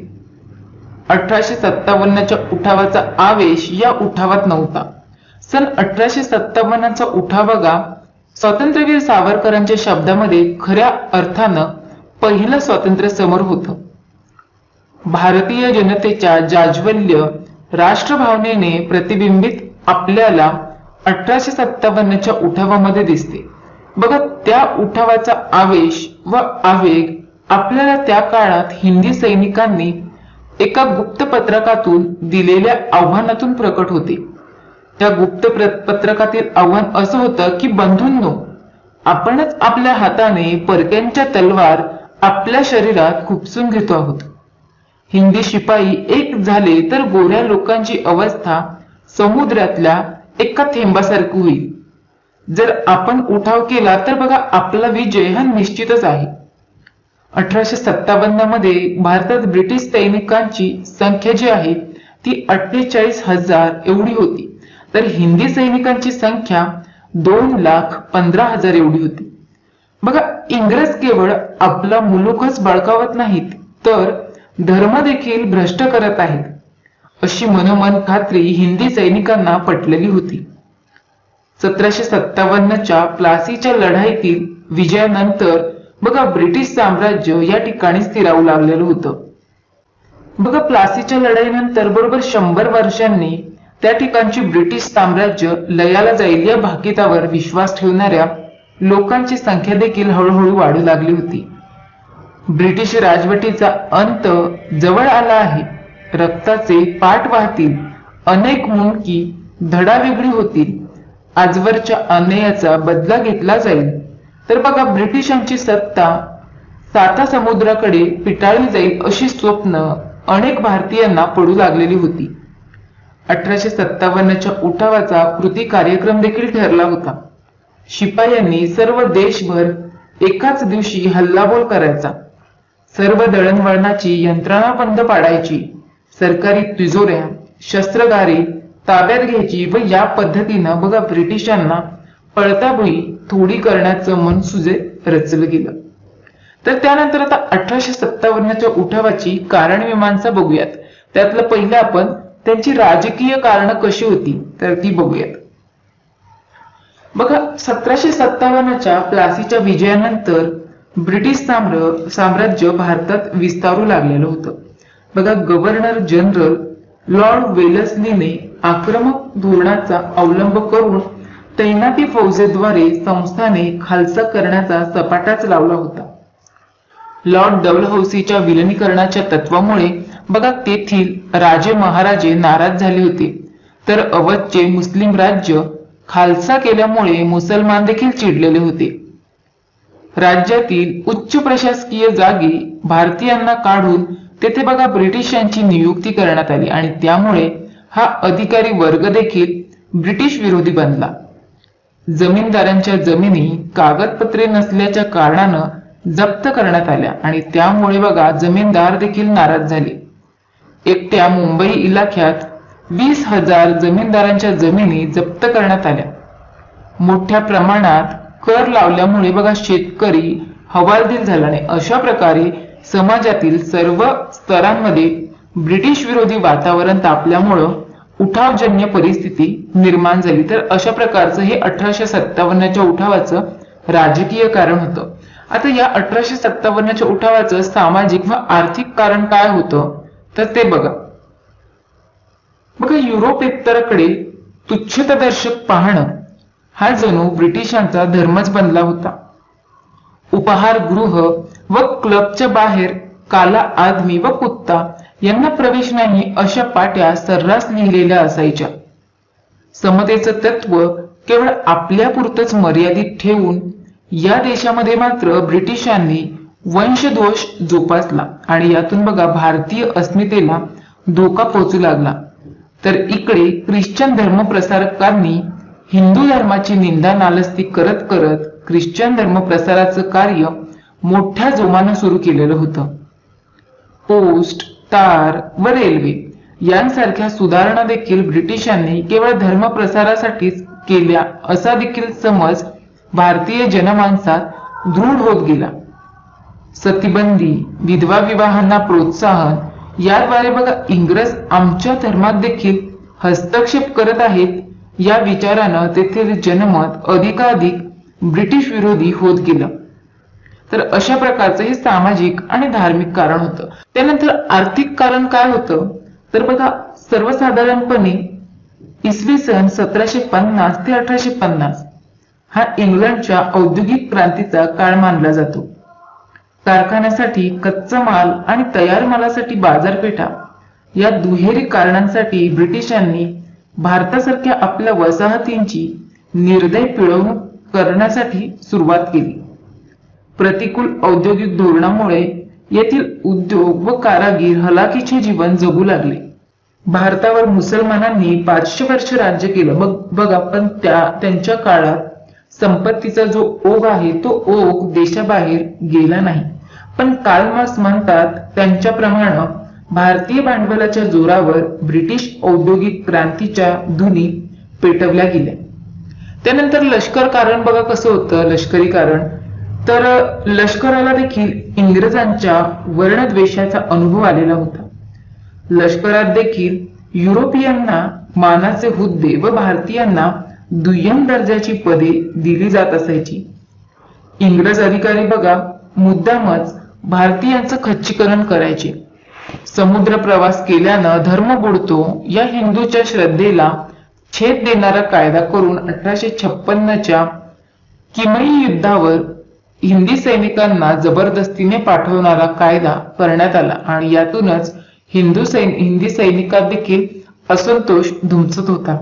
अठराशे सत्तावन्नच्या उठावाचा आवेश या उठावात नव्हता। सन अठराशे सत्तावन्नचा उठाव बघा, स्वातंत्र्यवीर सावरकरांच्या शब्दामध्ये खऱ्या अर्थानं पहिलं स्वातंत्र्य समर होतं। भारतीय जनतेच्या जाज्वल्य राष्ट्रभावनेने प्रतिबिंबित आपल्याला अठराशे सत्तावन्नच्या उठावामध्ये दिसते। बघा, त्या उठावाचा आवेश व आवेग आपल्याला त्या काळात हिंदी सैनिकांनी एका गुप्त पत्रकातून दिलेल्या आव्हानातून प्रकट होते। त्या गुप्त पत्रकातील आव्हान असं होतं की बंधूंनो, आपणच आपल्या हाताने परक्यांच्या तलवार आपल्या शरीरात खुपसून घेतो आहोत। हिंदी शिपाई एक झाले तर गोऱ्या लोकांची अवस्था समुद्रातल्या एका थेंबासारखी होईल। जर आपण उठाव केला तर बघा आपला विजय हा निश्चितच आहे। अठराशे सत्तावन्न मध्ये भारतात ब्रिटिश सैनिकांची संख्या जी आहे ती अठ्ठेचाळीस हजार एवढी होती, तर हिंदी सैनिकांची संख्या दोन लाख पंधरा हजार एवढी होती। बघा, इंग्रज केवळ आपला मुलुखच बळकावत नाहीत तर धर्म देखील भ्रष्ट करत आहेत, अशी मनोमन खात्री हिंदी सैनिकांना पटलेली होती। सतराशे सत्तावन्नच्या प्लासीच्या लढाईतील विजयानंतर बघा ब्रिटिश साम्राज्य या ठिकाणी स्थिरावू लागलेलं होतं। बघा, प्लासीच्या लढाईनंतर बरोबर शंभर वर्षांनी त्या ठिकाणची ब्रिटिश साम्राज्य लयाला जाईल या भाकितावर विश्वास ठेवणाऱ्या लोकांची संख्या देखील हळूहळू वाढू लागली होती। ब्रिटिश राजवटीचा अंत जवळ आला आहे। रक्ताचे पाठ वाहतील, अनेक मुंडकी धडावेगळी होतील, आजवरच्या अन्यायाचा बदला घेतला जाईल, तर बघा ब्रिटिशांची सत्ता साता समुद्राकडे पिटाळली जाईल अशी स्वप्न अनेक भारतीयांना पडू लागलेली होती। अठराशे सत्तावन्नच्या उठावाचा कृती कार्यक्रम देखील ठरला होता। शिपायांनी सर्व देशभर एकाच दिवशी हल्लाबोल करायचा, सर्व दळणवळणाची यंत्रणा बंद पाडायची, सरकारी तिजोऱ्या शस्त्रागारे ताब्यात घ्यायची व या पद्धतीनं बघा ब्रिटिशांना पळताभुई थोडी करण्याचं मनसुजे रचलं गेलं। तर त्यानंतर आता अठराशे सत्तावन्नच्या उठावाची कारणमीमांसा बघूयात। त्यातलं पहिलं आपण त्यांची राजकीय कारण कशी होती तर ती बघूयात। बघा, सतराशे सत्तावन्नच्या प्लासीच्या विजयानंतर ब्रिटिश साम्राज्य भारतात विस्तारू लागलेलं होतं। बघा, गव्हर्नर जनरल लॉर्ड वेलस्लीने आक्रमक धोरणाचा अवलंब करून तैनाती फौजेद्वारे संस्थाने खालसा करण्याचा सपाटाच लावला होता. लॉर्ड डलहौसीच्या विलिनीकरणाच्या तत्वामुळे बघा तेथील राजे महाराजे नाराज झाले होते, तर अवधचे मुस्लिम राज्य खालसा केल्यामुळे मुसलमान देखील चिडलेले होते. राज्यातील उच्च प्रशासकीय जागी भारतीयांना काढून तेथे बघा ब्रिटिशांची नियुक्ती करण्यात आली आणि त्यामुळे हा अधिकारी वर्ग देखील ब्रिटिश विरोधी बनला. जमीनदारांच्या जमिनी कागदपत्रे नसल्याच्या कारणानं जप्त करण्यात आल्या आणि त्यामुळे बघा जमीनदार देखील नाराज झाले. एकट्या मुंबई इलाख्यात वीस हजार जमीनदारांच्या जमिनी जप्त करण्यात आल्या. मोठ्या प्रमाणात कर लावल्यामुळे बघा शेतकरी हवालदिल झाला नाही. अशा प्रकारे समाजातील सर्व स्तरांमध्ये ब्रिटिश विरोधी वातावरण तापल्यामुळं उठावजन्य परिस्थिती निर्माण झाली. तर अशा प्रकारचं हे अठराशे सत्तावन्नच्या उठावाचं राजकीय कारण होतं. आता या अठराशे सत्तावन्नच्या उठावाचं सामाजिक व आर्थिक कारण काय होतं तर ते बघा. बघा युरोपेतराकडे तुच्छतादर्शक पाहणं हा जणू ब्रिटिशांचा धर्मच बनला होता. उपहारगृह व क्लबच्या बाहेर काला आदमी व कुत्ता यांना प्रवेश नाही अशा पाट्या सर्रास लिहिलेल्या असायच्या. समतेचं तत्व केवळ आपल्यापुरतच मर्यादित ठेवून या देशामध्ये मात्र ब्रिटिशांनी वंशदोष जोपासला आणि यातून बघा भारतीय अस्मितेला धोका पोहोचू लागला. तर इकडे ख्रिश्चन धर्म प्रसारकांनी हिंदू धर्माची निंदा नालस्ती करत करत ख्रिश्चन धर्म प्रसाराचं कार्य मोठ्या जोमानं सुरू केलेलं होतं. पोस्ट, तार व रेल्वे यांसारख्या सुधारणा देखील ब्रिटिशांनी केवळ धर्म प्रसारासाठीच केल्या असा देखील समज भारतीय जनमानसात दृढ होत गेला. सतीबंदी, विधवा विवाहांना प्रोत्साहन याद्वारे बघा इंग्रज आमच्या धर्मात देखील हस्तक्षेप करत आहेत या विचारानं तेथील जनमत अधिकाधिक ब्रिटिश विरोधी होत गेलं. तर अशा प्रकारचं हे सामाजिक आणि धार्मिक कारण होतं. त्यानंतर आर्थिक कारण काय होतं तर बघा सर्वसाधारणपणे इसवी सन सतराशे पन्नास ते अठराशे पन्नास हा इंग्लंडच्या औद्योगिक क्रांतीचा काळ मानला जातो. कारखान्यासाठी कच्चा माल आणि तयार मालासाठी बाजारपेठा या दुहेरी कारणांसाठी ब्रिटिशांनी भारतासारख्या आपल्या वसाहतींची निर्दय पिळवणूक करण्यासाठी सुरुवात केली. प्रतिकूल औद्योगिक धोरणामुळे येथील उद्योग व कारागीर हलाखीचे जीवन जगू लागले. भारतावर मुसलमानांनी पाचशे वर्ष राज्य केलं. मग बघा पण त्या त्यांच्या काळात संपत्तीचा जो ओघ आहे तो ओघ देशाबाहेर गेला नाही. पण कार्ल मार्क्स म्हणतात त्यांच्याप्रमाणे भारतीय भांडवलाच्या जोरावर ब्रिटिश औद्योगिक क्रांतीच्या धुनी पेटवल्या गेल्या. त्यानंतर लष्कर कारण बघा कसं होतं. लष्करी कारण तर लष्कराला देखील इंग्रजांच्या वर्णद्वेषाचा अनुभव आलेला होता. लष्करात देखील युरोपियनना मानाचे हुद्दे व भारतीयांना दुय्यम दर्जाची पदे दिली जात असायची. इंग्रज अधिकारी बघा मुद्दामच भारतीयांचं खच्चीकरण करायचे. समुद्र प्रवास केल्यानं धर्म बुडतो या हिंदूच्या श्रद्धेला छेद देणारा कायदा करून अठराशे छप्पन्नच्या किमई युद्धावर हिंदी सैनिकांना जबरदस्तीने पाठवणारा कायदा करण्यात आला आणि यातूनच हिंदू सैन हिंदी सैनिकात देखील असंतोष धुमसत होता.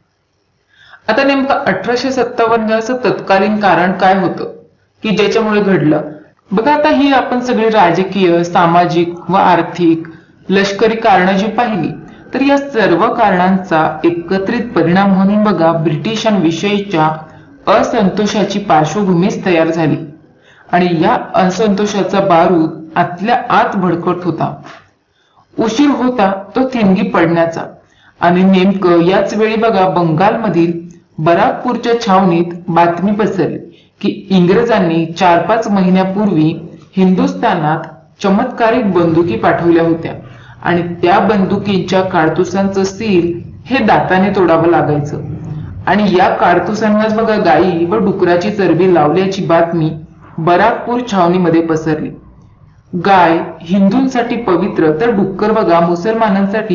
आता नेमकं अठराशे सत्तावन्नचं तत्कालीन कारण काय होतं की ज्याच्यामुळे घडलं. बघा आता ही आपण सगळी राजकीय, सामाजिक व आर्थिक, लष्करी कारणं जी पाहिली तर या सर्व कारणांचा एकत्रित परिणाम म्हणून बघा ब्रिटिशांविषयीच्या असंतोषाची पार्श्वभूमीच तयार झाली आणि या असंतोषाचा बारूद आतल्या आत भडकत होता. उशीर होता तो थिंगी पडण्याचा आणि नेमकं याच वेळी बघा बंगालमधील बराकपूरच्या छावणीत बातमी पसरली की इंग्रजांनी चार पाच महिन्यापूर्वी हिंदुस्थानात चमत्कारिक बंदुकी पाठवल्या होत्या आणि त्या बंदुकींच्या काडतुसांचं सील हे दाताने तोडावं लागायचं आणि या काडतुसांनाच बघा गायी व डुकराची चरबी लावल्याची बातमी बराकपूर छावणीमध्ये पसरली. गाय हिंदूंसाठी पवित्र तर डुक्कर बघा मुसलमानांसाठी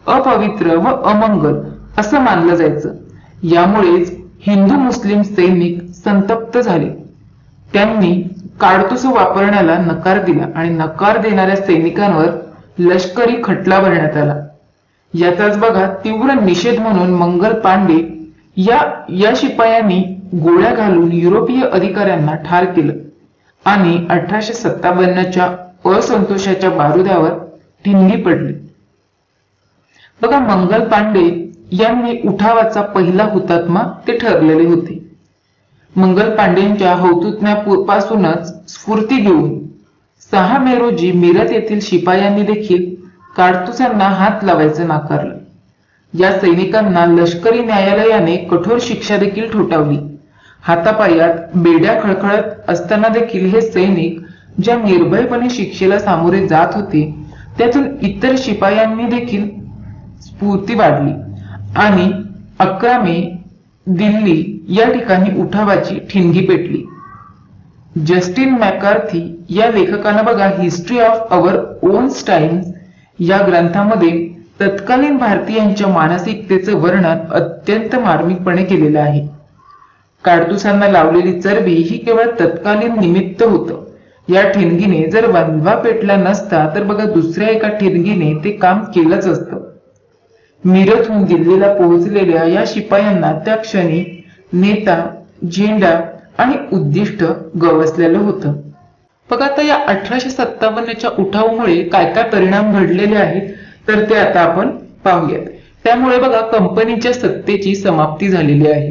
अपवित्र व अमंगल असं मानलं जायचं। यामुळेच हिंदू मुस्लिम सैनिक संतप्त झाले। त्यांनी काडतुस वापरण्याला नकार दिला आणि नकार देणाऱ्या सैनिकांवर लष्करी खटला भरण्यात आला। याचाच बघा तीव्र निषेध म्हणून मंगल पांडे या या शिपायांनी गोळ्या घालून युरोपीय अधिकाऱ्यांना ठार केलं आणि अठराशे सत्तावन्नच्या असंतोषाच्या बारुदावर ठिणगी पडली। बघा मंगल पांडे यांनी उठावाचा पहिला हुतात्मा ते ठरलेले होते। मंगल पांडेंच्या हौतुत्म्यापासूनच स्फूर्ती घेऊन सहा मे रोजी मिरज येथील शिपायांनी देखील काडतुसांना हात लावायचं नाकारलं। या सैनिकांना लष्करी न्यायालयाने कठोर शिक्षा देखील ठोठावली। हातापायात बेड्या खळखळत असताना देखील हे सैनिक ज्या निर्भयपणे शिक्षेला सामोरे जात होते त्यातून इतर शिपायांनी देखील स्फूर्ती वाढली आणि अकरा मे दिल्ली या ठिकाणी उठावाची ठिणगी पेटली। जस्टिन मॅकार्थी या लेखकानं बघा history of our own times या ग्रंथामध्ये तत्कालीन भारतीयांच्या मानसिकतेचं वर्णन अत्यंत मार्मिकपणे केलेलं आहे। काडतुसांना लावलेली चरबी ही केवळ तत्कालीन निमित्त होतं। या ठिणगीने जर वणवा पेटला नसता तर बघा दुसऱ्या एका ठिणगीने ते काम केलंच असतं। मिरजहून दिल्लीला पोहोचलेल्या या शिपायांना त्या क्षणी नेता, झेंडा आणि उद्दिष्ट गवसलेलं होतं। बघा आता या अठराशे सत्तावन्नच्या उठावामुळे काय काय परिणाम घडलेले आहेत तर ते आता आपण पाहूयात। त्यामुळे बघा कंपनीच्या सत्तेची समाप्ती झालेली आहे।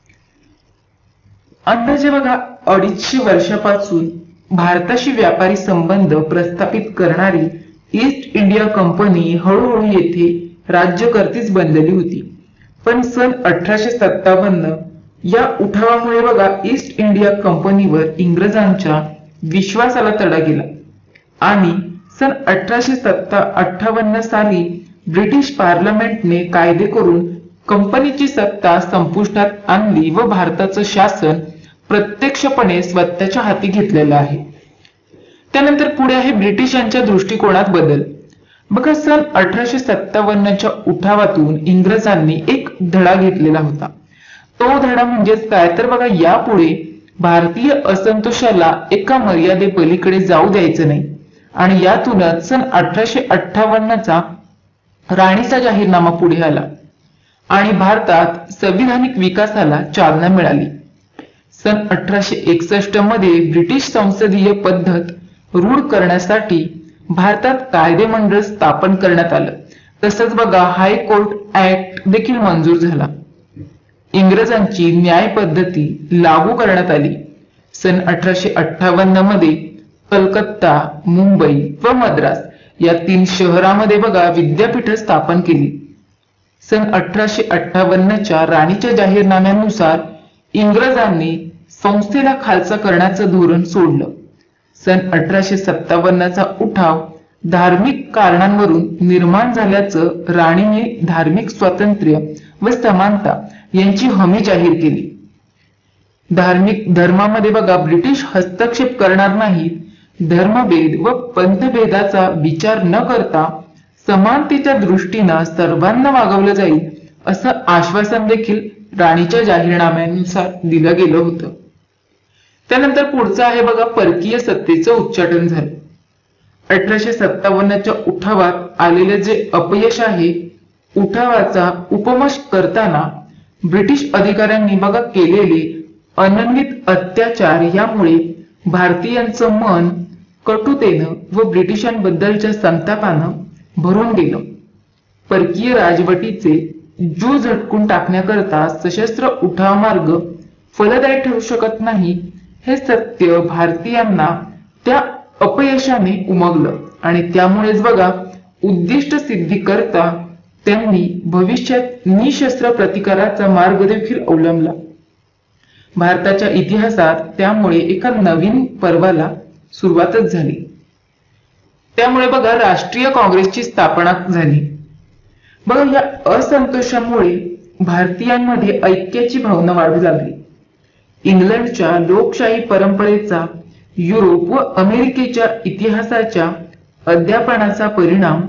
अंदाजे बघा अडीचशे वर्षापासून भारताशी व्यापारी संबंध प्रस्थापित करणारी ईस्ट इंडिया कंपनी हळूहळू येथे राज्यकर्तीच बनलेली होती। पण सन अठराशे सत्तावन्न या उठावामुळे बघा ईस्ट इंडिया कंपनीवर इंग्रजांच्या विश्वासाला तडा गेला आणि सन अठराशे सत्ता अठ्ठावन्न साली ब्रिटिश पार्लमेंटने कायदे करून कंपनीची सत्ता संपुष्टात आणली व भारताचं शासन प्रत्यक्षपणे स्वतःच्या हाती घेतलेलं आहे। त्यानंतर पुढे आहे ब्रिटिशांच्या दृष्टिकोनात बदल। बघा सन अठराशे सत्तावन्नच्या उठावातून इंग्रजांनी एक धडा घेतलेला होता। तो धडा म्हणजेच काय तर बघा यापुढे भारतीय असंतोषाला एका मर्यादेपलीकडे जाऊ द्यायचं नाही आणि यातूनच सन अठराशे अठ्ठावन्नचा राणीचा जाहीरनामा पुढे आला आणि भारतात संविधानिक विकासाला चालना मिळाली। सन अठराशे एकसष्ट मध्ये ब्रिटिश संसदीय पद्धत रूढ करण्यासाठी भारतात कायदेमंडळ स्थापन करण्यात आलं। तसंच बघा हायकोर्ट ऍक्ट देखील मंजूर झाला। इंग्रजांची न्याय पद्धती लागू करण्यात आली। सन अठराशे अठ्ठावन्न मध्ये कलकत्ता, मुंबई व मद्रास या तीन शहरांमध्ये बघा विद्यापीठ स्थापन केली। सन अठराशे अठ्ठावन्नच्या राणीच्या जाहीरनाम्यानुसार इंग्रजांनी संस्थेला खालसा करण्याचं धोरण सोडलं। सन अठराशे सत्तावन्नचा उठाव धार्मिक कारणांवरून निर्माण झाल्याचं राणीने धार्मिक स्वातंत्र्य व समानता यांची हमी जाहीर केली। धार्मिक धर्मामध्ये बघा ब्रिटिश हस्तक्षेप करणार नाहीत, धर्मभेद व पंथभेदाचा विचार न करता समानतेच्या दृष्टीने सर्वांना वागवलं जाईल असं आश्वासन देखील राणीच्या जाहीरनाम्यानुसार दिलं गेलं होतं। त्यानंतर पुढचं आहे बघा परकीय सत्तेचं उच्चाटन झालं। अठराशे सत्तावन्नच्या उठावात आलेले जे अपयश आहे, उठावाचा उपमश करताना ब्रिटिश अधिकाऱ्यांनी बघा केलेले अनन्वित अत्याचार यामुळे भारतीयांचं मन कटुतेनं व ब्रिटिशांबद्दलच्या संतापानं भरून गेलं। परकीय राजवटीचे जू झटकून टाकण्याकरता सशस्त्र उठाव मार्ग फलदायी ठरू शकत नाही हे सत्य भारतीयांना त्या अपयशाने उमगलं आणि त्यामुळेच बघा उद्दिष्ट सिद्धी करता त्यांनी भविष्यात निशस्त्र प्रतिकाराचा मार्ग देखील अवलंबला। भारताच्या इतिहासात त्यामुळे एका नवीन पर्वाला सुरुवातच झाली। त्यामुळे बघा राष्ट्रीय काँग्रेसची स्थापना झाली। बघा या असंतोषामुळे भारतीयांमध्ये ऐक्याची भावना वाढू लागली। इंग्लंडच्या लोकशाही परंपरेचा युरोप व अमेरिकेच्या इतिहासाच्या अध्यापनाचा परिणाम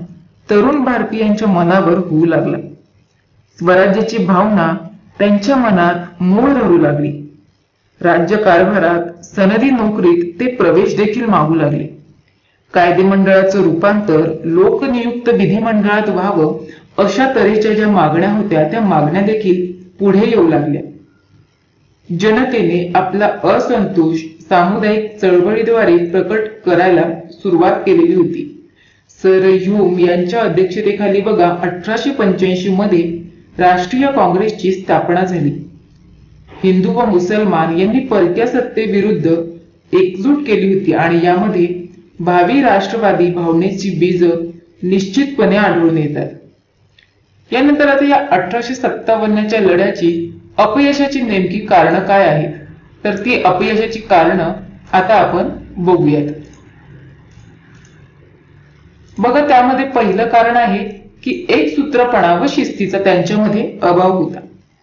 तरुण भारतीयांच्या मनावर होऊ लागला. स्वराज्याची भावना त्यांच्या मनात मूळ धरू लागली. राज्य कारभारात सनदी नोकरीत ते प्रवेश देखील मागू लागले. कायदेमंडळाचं रूपांतर लोकनियुक्त विधिमंडळात व्हावं अशा तऱ्हेच्या ज्या मागण्या होत्या त्या मागण्या देखील पुढे येऊ लागल्या. जनतेने आपला असंतोष सामुदायिक चळवळीद्वारे प्रकट करायला सुरुवात केलेली होती. सर ह्यूम यांच्या अध्यक्षतेखाली बघा अठराशे पंच्याऐंशी मध्ये राष्ट्रीय काँग्रेसची स्थापना झाली. हिंदू व मुसलमान यांनी परक्या सत्तेविरुद्ध एकजूट केली होती आणि यामध्ये भावी राष्ट्रवादी भावनेची बीज निश्चितपणे आढळून येतात. यानंतर आता या अठराशे सत्तावन्नच्या लढ्याची अपयशाची नेमकी कारण काय आहेत, तर ती अपयशाची कारण आता आपण बघूयात. बघा, त्यामध्ये पहिलं कारण आहे की एक सूत्रपणा व शिस्तीचा त्यांच्यामध्ये अभाव होता.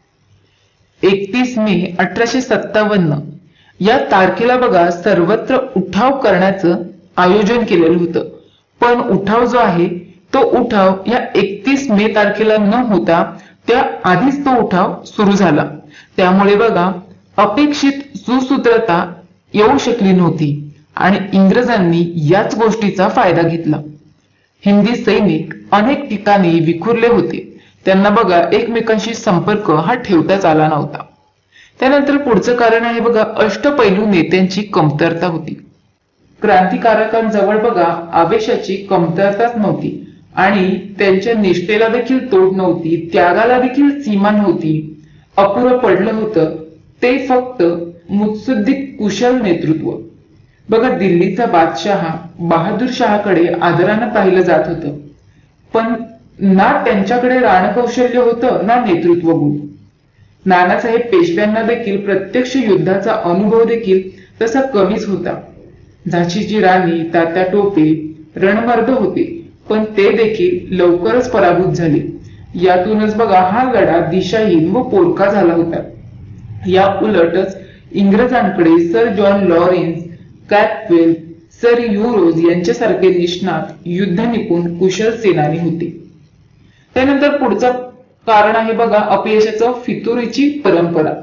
एकतीस मे अठराशे सत्तावन्न या तारखेला बघा सर्वत्र उठाव करण्याचं आयोजन केलेलं होतं. पण उठाव जो आहे तो उठाव या एकतीस मे तारखेला न होता त्या आधीच तो उठाव सुरू झाला. त्यामुळे बघा अपेक्षित सुसूत्रता येऊ शकली नव्हती आणि इंग्रजांनी याच गोष्टीचा फायदा घेतला. हिंदी सैनिक अनेक ठिकाणी विखुरले होते. त्यांना बघा एकमेकांशी संपर्क हा ठेवताच आला नव्हता. त्यानंतर पुढचं कारण आहे बघा अष्टपैलू नेत्यांची कमतरता होती. क्रांतिकारकांजवळ बघा आवेशाची कमतरताच नव्हती आणि त्यांच्या निष्ठेला देखील तोड नव्हती, त्यागाला देखील सीमा नव्हती. अपुरं पडलं होतं ते फक्त मुत्सद्दी कुशल नेतृत्व. बघा दिल्लीचा बादशाह बहादूर शहाकडे आदरानं पाहिलं जात होतं, पण ना त्यांच्याकडे राणकौशल्य होतं ना नेतृत्व गुण. नानासाहेब पेशव्यांना देखील प्रत्यक्ष युद्धाचा अनुभव देखील तसा कमीच होता. झाशीची राणी तात्या टोपे रणमर्द होते, पण ते देखील लवकरच पराभूत झाले. यातूनच बघा हा लढा दिशाहीन व पोरका झाला होता. या उलटच इंग्रजांकडे sir John Lawrence, Campbell, sir युरोज यांच्यासारखे निष्णात युद्ध निपुण कुशल सेनानी होते. त्यानंतर पुढचं कारण आहे बघा अपयशाचं फितुरीची परंपरा.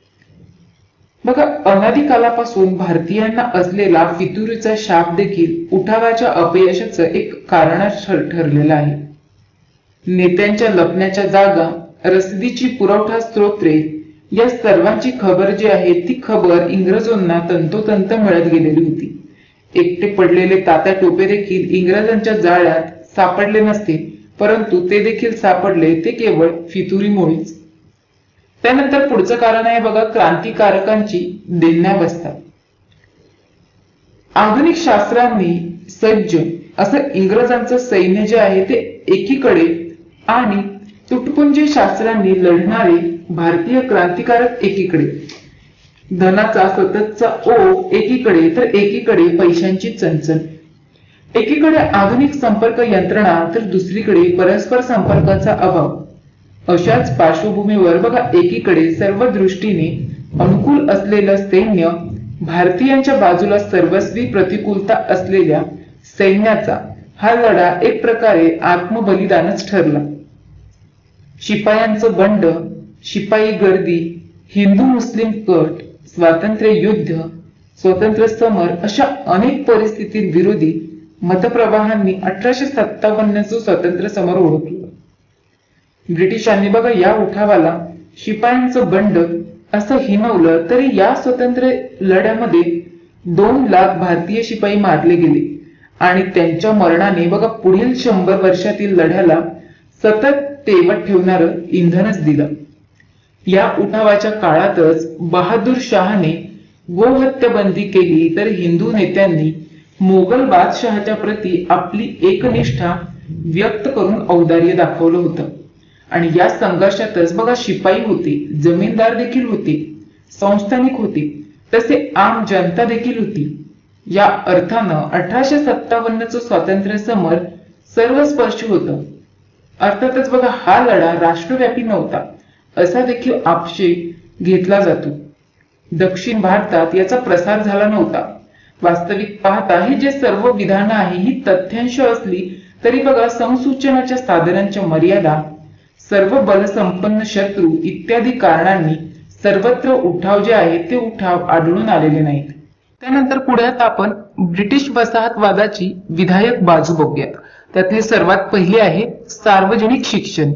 बघा अनादी कालापासून भारतीयांना असलेला फितुरीचा शाप देखील उठावाच्या अपयशाचं एक कारण ठरलेलं आहे. नेत्यांच्या लपण्याच्या जागा, रसदीची पुरवठा स्त्रोत्रे या सर्वांची खबर जी आहे ती खबर इंग्रजांना तंतोतंत मिळत गेलेली होती. एकटे पडलेले तात्या टोपे देखील इंग्रजांच्या जाळ्यात सापडले नसते, परंतु ते देखील सापडले ते केवळ फितुरीमुळेच. त्यानंतर पुढचं कारण आहे बघा क्रांतिकारकांची देण्यावस्था. आधुनिक शास्त्रांनी सज्ज असं इंग्रजांचं सैन्य जे आहे ते एकीकडे आणि तुटपुंजी शास्त्रांनी लढणारे भारतीय क्रांतिकारक एकीकडे. धनाचा सततचा ओघ एकीकडे तर एकीकडे पैशांची चणचण. एकीकडे आधुनिक संपर्क यंत्रणा तर दुसरीकडे परस्पर संपर्काचा अभाव. अशाच पार्श्वभूमीवर बघा एकीकडे सर्व दृष्टीने अनुकूल असलेलं सैन्य, भारतीयांच्या बाजूला सर्वस्वी प्रतिकूलता असलेल्या सैन्याचा हा लढा एक प्रकारे आत्मबलिदानच ठरला. शिपायांचं बंड, शिपाई गर्दी, हिंदू मुस्लिम कट, स्वातंत्र्य युद्ध, स्वतंत्र समर अशा अनेक परिस्थितीत विरोधी मतप्रवाहांनी अठराशे सत्तावन्नचं स्वातंत्र्य समर ओळखलं. ब्रिटिशांनी बघा या उठावाला शिपायांचं बंड असं हिणवलं तरी या स्वतंत्र लढ्यामध्ये दोन लाख भारतीय शिपाई मारले गेले आणि त्यांच्या मरणाने बघा पुढील शंभर वर्षातील लढ्याला सतत तेवत ठेवणारं इंधनच दिलं. या उठावाच्या काळातच बहादूर शहाने गोहत्या बंदी केली तर हिंदू नेत्यांनी मोगल बादशहाच्या प्रती आपली एकनिष्ठा व्यक्त करून औदार्य दाखवलं होतं. आणि या संघर्षातच बघा शिपाई होते, जमीनदार देखील होते, संस्थानिक होते, तसे आम जनता देखील होती. या अर्थानं अठराशे सत्तावन्नचं स्वातंत्र्य समर सर्वस्पर्शी होतं. अर्थातच बघा हा लढा राष्ट्रव्यापी नव्हता असा देखील आक्षेप घेतला जातो. दक्षिण भारतात याचा प्रसार झाला नव्हता. वास्तविक पाहता ही जे सर्व विधानं आहे ही तथ्यांश असली तरी बघा संसूचनाच्या साधनांच्या मर्यादा, सर्व बलसंपन्न शत्रू इत्यादी कारणांनी सर्वत्र उठाव जे आहेत ते उठाव आढळून आलेले नाहीत. त्यानंतर पुढ्यात आपण ब्रिटिश वसाहतवादाची विधायक बाजू बघूयात. त्यातली सर्वात पहिली आहे सार्वजनिक शिक्षण.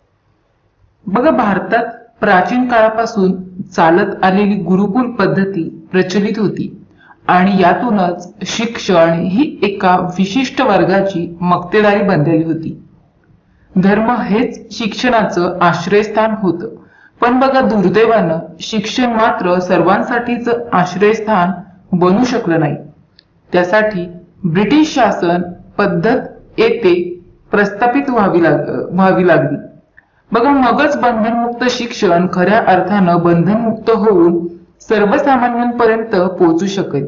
बघा भारतात प्राचीन काळापासून चालत आलेली गुरुकुल पद्धती प्रचलित होती आणि यातूनच शिक्षण ही एका विशिष्ट वर्गाची मक्तेदारी बनलेली होती. धर्म हेच शिक्षणाचं आश्रयस्थान होतं. पण बघा दुर्दैवानं शिक्षण मात्र सर्वांसाठीच आश्रयस्थान बनू शकलं नाही. त्यासाठी ब्रिटिश शासन पद्धत येथे प्रस्थापित व्हावी लाग व्हावी लागली. बघा मगच बंधनमुक्त शिक्षण खऱ्या अर्थानं बंधनमुक्त होऊन सर्वसामान्यांपर्यंत पोहोचू शकेल.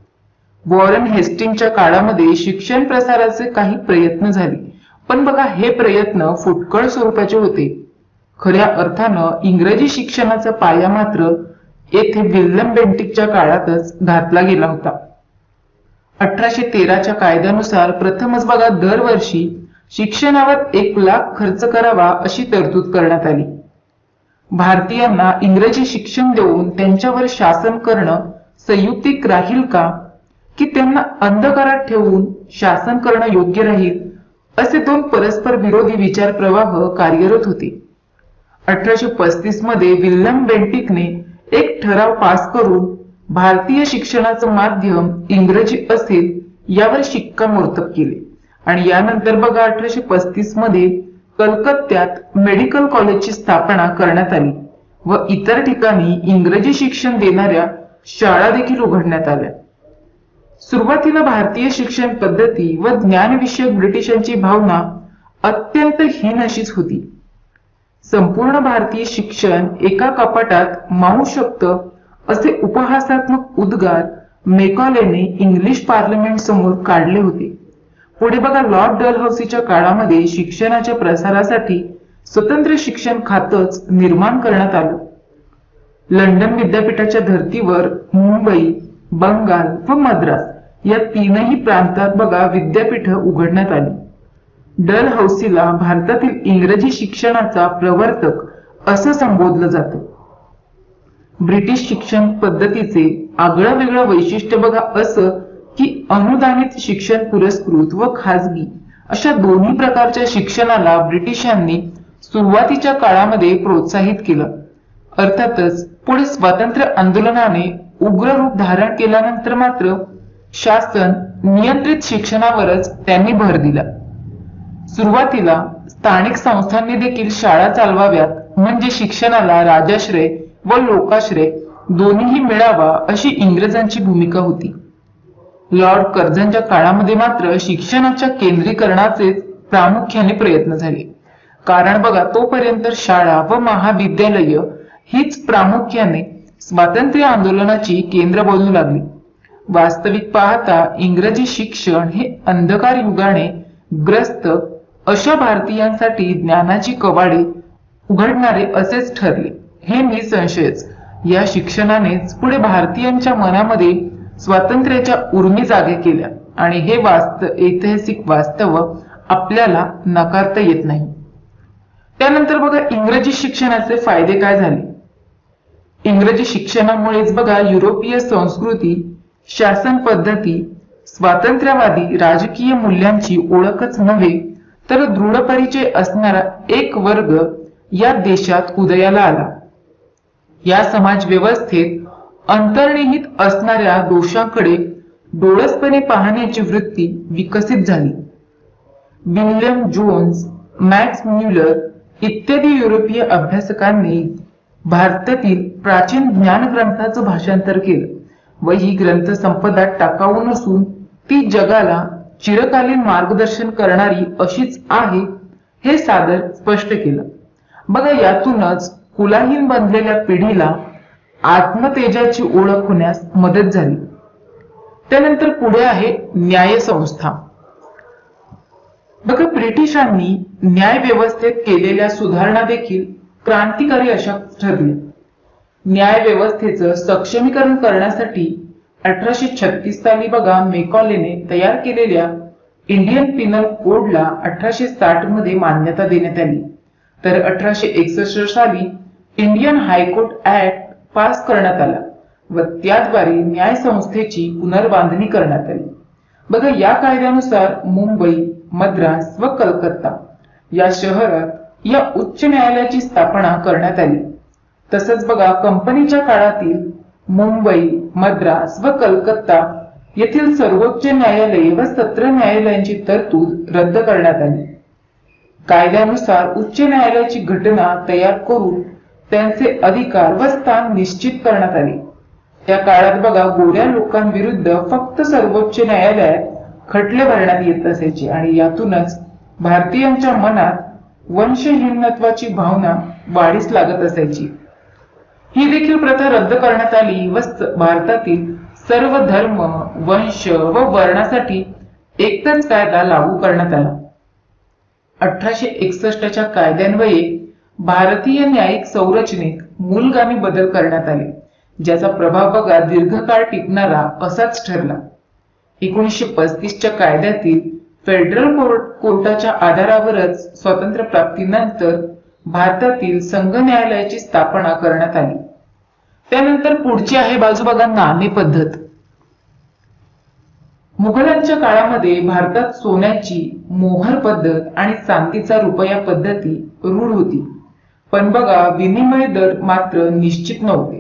वॉरेन हेस्टिंगच्या काळामध्ये शिक्षण प्रसाराचे काही प्रयत्न झाले, पण बघा हे प्रयत्न फुटकळ स्वरूपाचे होते. खऱ्या अर्थानं इंग्रजी शिक्षणाचा पाया मात्र येथे विल्यम बेंटिकच्या काळातच घातला गेला होता. अठराशे तेराच्या कायद्यानुसार प्रथमच बघा दरवर्षी शिक्षणावर एक लाख खर्च करावा अशी तरतूद करण्यात आली. भारतीयांना इंग्रजी शिक्षण देऊन त्यांच्यावर शासन करणं संयुक्तिक राहील का, की त्यांना अंधकारात ठेवून शासन करणं योग्य राहील, असे दोन परस्पर विरोधी विचार प्रवाह कार्यरत होते. अठराशे पस्तीस मध्ये विल्यम बेंटिकने एक ठराव पास करून भारतीय शिक्षणाचं माध्यम इंग्रजी असेल यावर शिक्कामोर्तब केले आणि यानंतर बघा अठराशे पस्तीस मध्ये कलकत्त्यात मेडिकल कॉलेजची स्थापना करण्यात आली व इतर ठिकाणी इंग्रजी शिक्षण देणाऱ्या शाळा देखील उघडण्यात आल्या. सुरुवातीला भारतीय शिक्षण पद्धती व ज्ञानविषयक ब्रिटिशांची भावना अत्यंत हीन अशीच होती. संपूर्ण भारतीय शिक्षण एका कपाटात मावू शकतं असे उपहासात्मक उद्गार मेकॉलेने इंग्लिश पार्लमेंट समोर काढले होते. पुढे बघा लॉर्ड डलहौसीच्या काळामध्ये शिक्षणाच्या प्रसारासाठी स्वतंत्र शिक्षण खातच निर्माण करण्यात आलं. लंडन विद्यापीठाच्या धर्तीवर मुंबई, बंगाल व मद्रास या तीनही प्रांतात बघा विद्यापीठ उघडण्यात आली. डलहौसीला भारतातील इंग्रजी शिक्षणाचा प्रवर्तक असं संबोधलं जातं. ब्रिटिश शिक्षण पद्धतीचे आगळं वेगळं वैशिष्ट्य बघा असं की अनुदानित शिक्षण पुरस्कृत व खाजगी अशा दोन्ही प्रकारच्या शिक्षणाला ब्रिटिशांनी सुरुवातीच्या काळामध्ये प्रोत्साहित केलं. अर्थातच पुढे स्वातंत्र्य आंदोलनाने उग्र रूप धारण केल्यानंतर मात्र शासन नियंत्रित शिक्षणावरच त्यांनी भर दिला. सुरुवातीला स्थानिक संस्थांनी देखील शाळा चालवाव्यात म्हणजे शिक्षणाला राजाश्रय व लोकाश्रय दोन्हीही मिळावा अशी इंग्रजांची भूमिका होती. लॉर्ड कर्झनच्या काळामध्ये मात्र शिक्षणाच्या केंद्रीकरणाचे प्रामुख्याने प्रयत्न झाले. कारण बघा तोपर्यंत शाळा व महाविद्यालय हीच प्रामुख्याने स्वातंत्र्य आंदोलनाची केंद्र बनू लागली. वास्तविक पाहता इंग्रजी शिक्षण हे अंधकार युगाने ग्रस्त अशा भारतीयांसाठी ज्ञानाची कवाडे उघडणारे असेच ठरले हे निसंशयच. या शिक्षणानेच पुढे भारतीयांच्या मनामध्ये स्वातंत्र्याच्या उर्मी जागे केल्या आणि हे वास्तव ऐतिहासिक वास्तव आपल्याला नकारता येत नाही. त्यानंतर बघा इंग्रजी शिक्षणाचे फायदे काय झाले. इंग्रजी शिक्षणामुळेच बघा युरोपीय संस्कृती, शासन पद्धती, स्वातंत्र्यवादी राजकीय मूल्यांची ओळखच नव्हे तर दृढ परिचय असणारा एक वर्ग या देशात उदयाला आला. या समाज व्यवस्थेत अंतर्निहित असणाऱ्या दोषांकडे डोळसपणे पाहण्याची वृत्ती विकसित झाली. विल्यम जोन्स, मॅक्स म्युलर इत्यादी युरोपीय अभ्यासकांनी भारतातील प्राचीन ज्ञान ग्रंथाचं भाषांतर केलं व ही ग्रंथ संपदा टाकाऊ नसून ती जगाला चिरकालीन मार्गदर्शन करणारी अशीच आहे हे सादर स्पष्ट केलं. बघा यातूनच कुलाहीन बनलेल्या पिढीला आत्मतेजाची ओळख होण्यास मदत झाली. त्यानंतर पुढे आहे न्याय संस्था. बघा ब्रिटिशांनी न्याय व्यवस्थेत केलेल्या सुधारणा देखील क्रांतिकारी अशा ठरल्या. न्याय व्यवस्थेचं सक्षमीकरण करण्यासाठी अठराशे छत्तीस साली बघा मेकॉलेने तयार केलेल्या इंडियन पिनल कोडला अठराशे साठ मध्ये मान्यता देण्यात आली, तर अठराशे एकसष्ट साली इंडियन हायकोर्ट ऍक्ट पास करण्यात आला व त्याद्वारे न्याय संस्थेची पुनर्बांधणी करण्यात आली। बघा, या कायद्यानुसार मुंबई, मद्रास व कलकत्ता या शहरात या उच्च न्यायालयाची स्थापना करण्यात आली। तसंच बघा, कंपनीच्या काळातील मुंबई, मद्रास व कलकत्ता येथील सर्वोच्च न्यायालय व सत्र न्यायालयांची तरतूद रद्द करण्यात आली। कायद्यानुसार उच्च न्यायालयाची घटना तयार करून त्यांचे अधिकार व स्थान निश्चित करण्यात आले। त्या काळात बघा, गोऱ्या लोकांविरुद्ध फक्त सर्वोच्च न्यायालयात खटले भरण्यात येत असायचे आणि यातूनच भारतीयांच्या मनात वंशहीनत्वाची भावना वाढीस लागत असायची। ही देखील प्रथा रद्द करण्यात आली व भारतातील सर्व धर्म, वंश व वर्णासाठी एकच कायदा लागू करण्यात आला। अठराशे एकसष्टच्या कायद्यान्वये भारतीय न्यायिक संरचनेत मूलगामी बदल करण्यात आले, ज्याचा प्रभाव बघा दीर्घकाळ टिकणारा असाच ठरला। एकोणीसशे पस्तीसच्या कायद्यातील फेडरल कोर्ट कोर्टाच्या आधारावरच स्वातंत्र्य प्राप्तीनंतर भारतातील संघ न्यायालयाची स्थापना करण्यात आली। त्यानंतर पुढची आहे बाजू बघा नाणे पद्धत। मुघलांच्या काळामध्ये भारतात सोन्याची मोहर पद्धत आणि चांदीचा रुपया पद्धती रूढ होती, पण बघा विनिमय दर मात्र निश्चित नव्हते।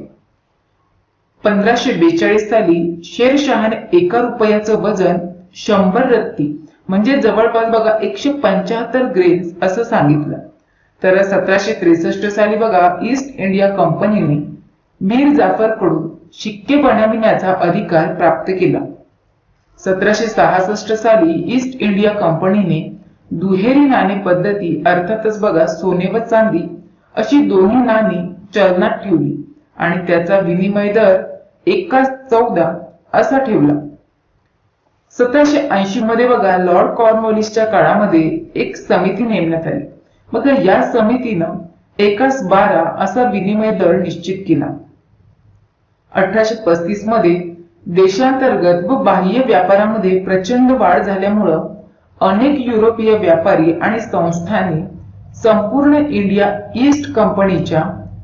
पंधराशे बेचाळीस साली शेरशहाने एका रुपयाचं वजन शंभर रत्ती म्हणजे जवळपास बघा एकशे पंच्याहत्तर ग्रेन्स असं सांगितलं। तर सतराशे त्रेसष्ट साली बघा ईस्ट इंडिया कंपनीने मीर जाफर कडून शिक्के बनविण्याचा अधिकार प्राप्त केला। सतराशे सहासष्ट साली ईस्ट इंडिया कंपनीने दुहेरी नाणे पद्धती अर्थातच बघा सोने व चांदी अशी दोन्ही नाणी चलनात ठेवली आणि त्याचा विनिमय दर एका चौदा असा ठेवला। सतराशे ऐंशी मध्ये बघा लॉर्ड कॉर्नवॉलिसच्या काळामध्ये एक समिती नेमण्यात आली। मग या समितीनं एकास बारा असा विनिमय दर निश्चित केला। अठराशे पस्तीस मध्ये देशांतर्गत व बाह्य व्यापारामध्ये प्रचंड वाढ झाल्यामुळे अनेक युरोपीय व्यापारी आणि संस्थांनी संपूर्ण इंडिया ईस्ट कंपनीच्या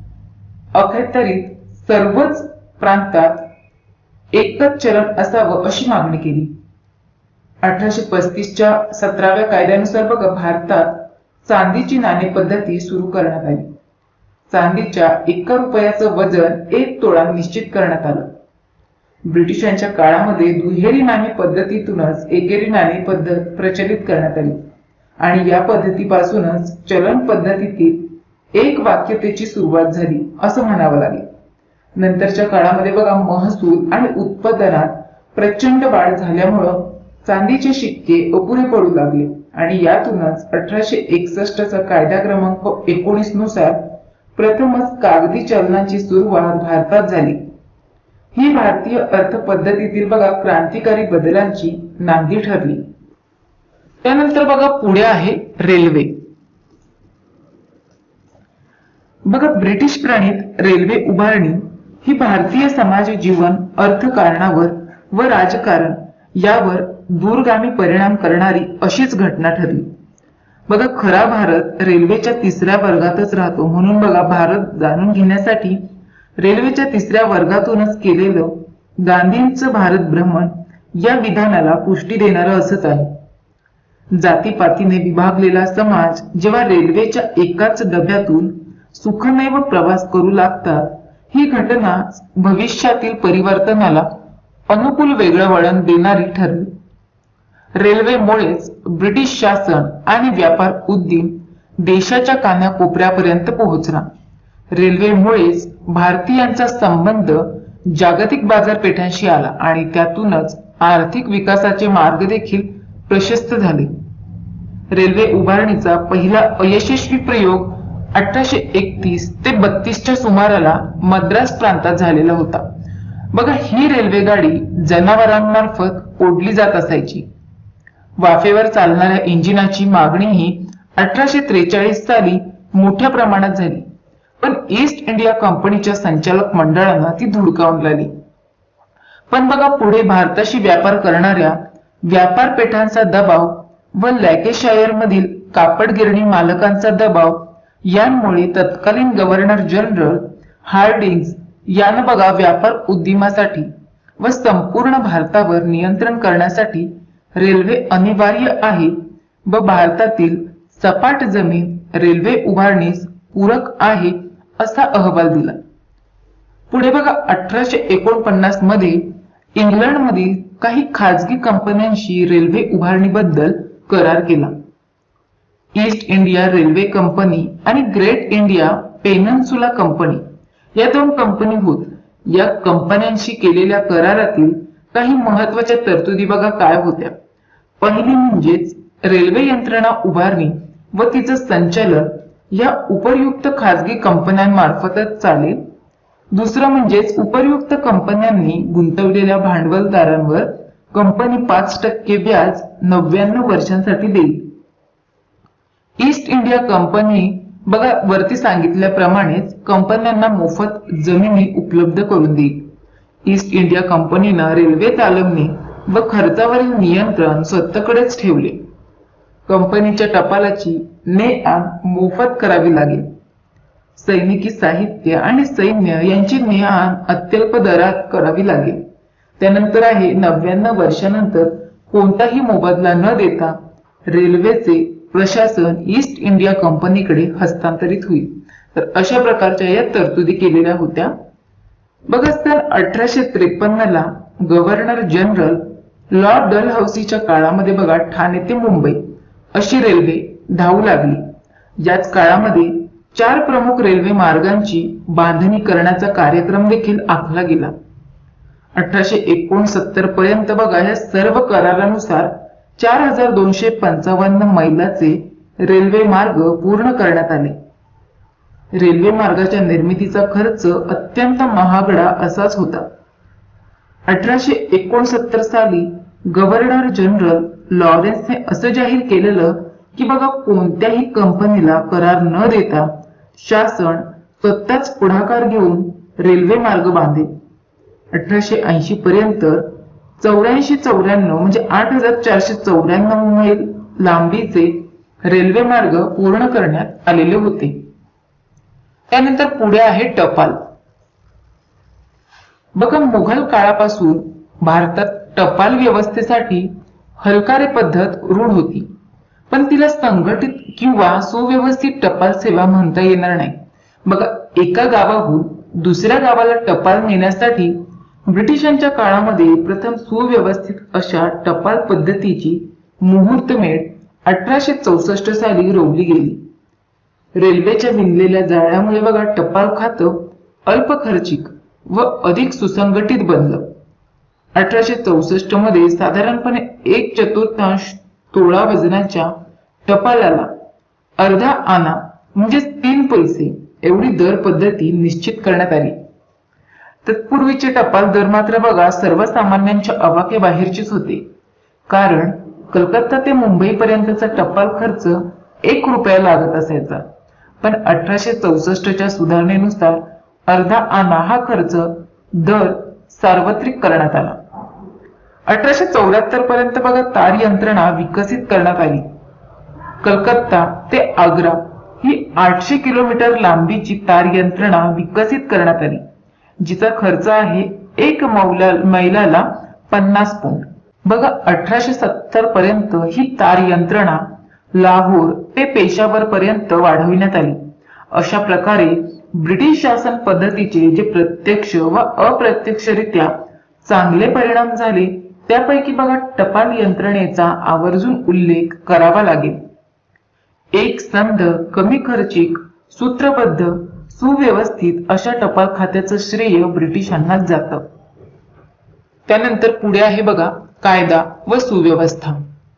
अखेरीस सर्वच प्रांतात एकच चलन असावं अशी मागणी केली। अठराशे पस्तीसच्या सतराव्या कायद्यानुसार बघा भारतात चांदीची नाणे पद्धती सुरू करण्यात आली। चांदीच्या एका रुपयाचं वजन एक तोळा निश्चित करण्यात आलं। ब्रिटिशांच्या काळामध्ये दुहेरी नाणे पद्धतीतूनच एकेरी नाणे पद्धत प्रचलित करण्यात आली आणि या पद्धतीपासूनच चलन पद्धतीतील एक वाक्यतेची सुरुवात झाली असं म्हणावं लागेल। नंतरच्या काळामध्ये बघा महसूल आणि उत्पादनात प्रचंड वाढ झाल्यामुळं चांदीचे शिक्के अपुरे पडू लागले आणि यातूनच अठराशे एकसष्ट चा कायदा क्रमांक एकोणीस नुसार प्रथमच कागदी चलनाची सुरुवात भारतात झाली। ही भारतीय अर्थ पद्धतीतील बघा क्रांतिकारी बदलांची नांदी ठरली। त्यानंतर बघा पुढे आहे रेल्वे। बघा ब्रिटिश प्रणीत रेल्वे उभारणी ही भारतीय समाज जीवन, अर्थकारणावर व राजकारण यावर दूरगामी परिणाम करणारी अशीच घटना ठरली। बघा खरा भारत रेल्वेच्या तिसऱ्या वर्गातच राहतो, म्हणून बघा भारत जाणून घेण्यासाठी रेल्वेच्या तिसऱ्या वर्गातूनच केलेलं गांधींचं भारत भ्रमण या विधानाला पुष्टी देणारं असंच आहे। जातीपातीने विभागलेला समाज जेव्हा रेल्वेच्या एकाच डब्यातून सुखमय प्रवास करू लागतात, ही घटना भविष्यातील परिवर्तनाला अनुकूल वेगळं वळण देणारी ठरली। रेल्वेमुळेच ब्रिटिश शासन आणि व्यापार उद्यम देशाच्या कानाकोपऱ्यापर्यंत पोहोचला। रेल्वेमुळेच भारतीयांचा संबंध जागतिक बाजारपेठांशी आला आणि त्यातूनच आर्थिक विकासाचे मार्ग देखील प्रशस्त झाले। रेल्वे उभारणीचा पहिला अयशस्वी प्रयोग अठराशे एकतीस ते बत्तीसच्या सुमाराला मद्रास प्रांतात झालेला होता। बघा ही रेल्वेगाडी जनावरांमार्फत ओढली जात असायची। वाफेवर चालणाऱ्या इंजिनाची मागणीही अठराशे त्रेचाळीस साली मोठ्या प्रमाणात झाली, पण ईस्ट इंडिया कंपनीच्या संचालक मंडळानं ती धुडकावून लावली। पण बघा पुढे भारताशी व्यापार करणाऱ्या व्यापार पेठांचा दबाव व लॅकेशायर मधील कापड गिरणी मालकांचा दबाव यांमुळे तत्कालीन गव्हर्नर जनरल हार्डिंग्ज यानं बघा व्यापार उद्यमासाठी व संपूर्ण भारतावर नियंत्रण करण्यासाठी रेल्वे अनिवार्य आहे व भारतातील सपाट जमीन रेल्वे उभारणीस पूरक आहे असा अहवाल दिला। पुढे बघा अठराशे एकोणपन्नास मध्ये इंग्लंडमधील काही खाजगी कंपन्यांशी रेल्वे उभारणीबद्दल करार केला। ईस्ट इंडिया रेल्वे कंपनी आणि ग्रेट इंडिया पेनिन्सुला कंपनी या दोन कंपनी होत। या कंपन्यांशी केलेल्या करारातील काही महत्त्वाच्या तरतुदी बघा काय होत्या। पहिली म्हणजेच रेल्वे यंत्रणा उभारणी व तिचं संचालन या उपर्युक्त खाजगी कंपन्यांमार्फतच चालेल। दुसरं म्हणजेच उपर्युक्त कंपन्यांनी गुंतवलेल्या भांडवलदारांवर कंपनी पाच टक्के व्याज नव्याण्णव वर्षांसाठी देईल। ईस्ट इंडिया कंपनी बघा वरती सांगितल्याप्रमाणेच कंपन्यांना मोफत जमिनी उपलब्ध करून देईल। ईस्ट इंडिया कंपनीनं रेल्वे चालवणे व खर्चावरील नियंत्रण स्वतःकडेच ठेवले। कंपनीच्या टपालाची ने-आण मोफत करावी लागेल। सैनिकी साहित्य आणि सैन्य यांची ने-आण अत्यल्प दरात करावी लागेल। त्यानंतर आहे नव्याण्णव वर्षानंतर कोणताही मोबदला न देता रेल्वेचे प्रशासन ईस्ट इंडिया कंपनीकडे हस्तांतरित होईल। तर अशा प्रकारच्या या तरतुदी केलेल्या होत्या। बघा सन अठराशे त्रेपन्न ला गव्हर्नर जनरल लॉर्ड डलहौसीच्या काळामध्ये बघा ठाणे ते मुंबई अशी रेल्वे धावू लागली। याच काळामध्ये चार प्रमुख रेल्वे मार्गांची बांधणी करण्याचा कार्यक्रम देखील आखला गेला। अठराशे एकोणसत्तर पर्यंत बघा या सर्व करारानुसार चार हजार दोनशे पंचावन्न मैलाचे रेल्वे मार्ग पूर्ण करण्यात आले। रेल्वे मार्गाच्या निर्मितीचा खर्च अत्यंत महागडा असाच होता। अठराशे एकोणसत्तर साली गव्हर्नर जनरल लॉरेन्सने असं जाहीर केलेलं की बघा कोणत्याही कंपनीला करार न देता शासन स्वतःच पुढाकार घेऊन रेल्वे मार्ग बांधेल। अठराशे ऐंशी पर्यंत चौऱ्याऐंशी चौऱ्याण्णव म्हणजे आठ हजार चारशे चौऱ्याण्णव मैल लांबीचे रेल्वे मार्ग पूर्ण करण्यात आलेले होते। त्यानंतर पुढे आहे टपाल। बघा मुघल काळापासून भारतात टपाल व्यवस्थेसाठी हलकारे पद्धत रूढ होती, पण तिला संघटित किंवा सुव्यवस्थित टपाल सेवा म्हणता येणार नाही। बघा एका गावाहून दुसऱ्या गावाला टपाल नेण्यासाठी ब्रिटिशांच्या काळामध्ये प्रथम सुव्यवस्थित अशा टपाल पद्धतीची मुहूर्तमेढ अठराशे चौसष्ट साली रोवली गेली। रेल्वेच्या विणलेल्या जाळ्यामुळे बघा टपाल खातं अल्प खर्चिक व अधिक सुसंघटित बनलं। अठराशे चौसष्ट मध्ये साधारणपणे एक चतुर्थांश तोळा वजनाच्या टपालाला अर्धा आना म्हणजे तीन पैसे एवढी दर पद्धती निश्चित करण्यात आली। तत्पूर्वीचे टपाल दर मात्र बघा सर्वसामान्यांच्या अवाक्याबाहेरचेच होते, कारण कलकत्ता ते मुंबई पर्यंतचा टपाल खर्च एक रुपया लागत असायचा, पण अठराशे चौसष्टच्या सुधारणेनुसार अर्धा आना हा खर्च दर सार्वत्रिक करण्यात आला। अठराशे चौऱ्याहत्तर पर्यंत बघा तार यंत्रणा विकसित करण्यात आली। कलकत्ता ते आग्रा ही आठशे किलोमीटर लांबीची तार यंत्रणा विकसित करण्यात आली, जिचा खर्च आहे एक मैलाला पन्नास पौंड। बघा अठराशे सत्तर पर्यंत ही तार यंत्रणा लाहोर ते पेशावर पर्यंत वाढविण्यात आली। अशा प्रकारे ब्रिटिश शासन पद्धतीचे जे प्रत्यक्ष व अप्रत्यक्षरित्या चांगले परिणाम झाले त्यापैकी बघा टपाल यंत्रणेचा आवर्जून उल्लेख करावा लागेल। एक संध कमी खर्चिक सूत्रबद्ध सुव्यवस्थित अशा टपाल खात्याचं श्रेय ब्रिटिशांनाच जातं। त्यानंतर पुढे आहे बघा कायदा व सुव्यवस्था।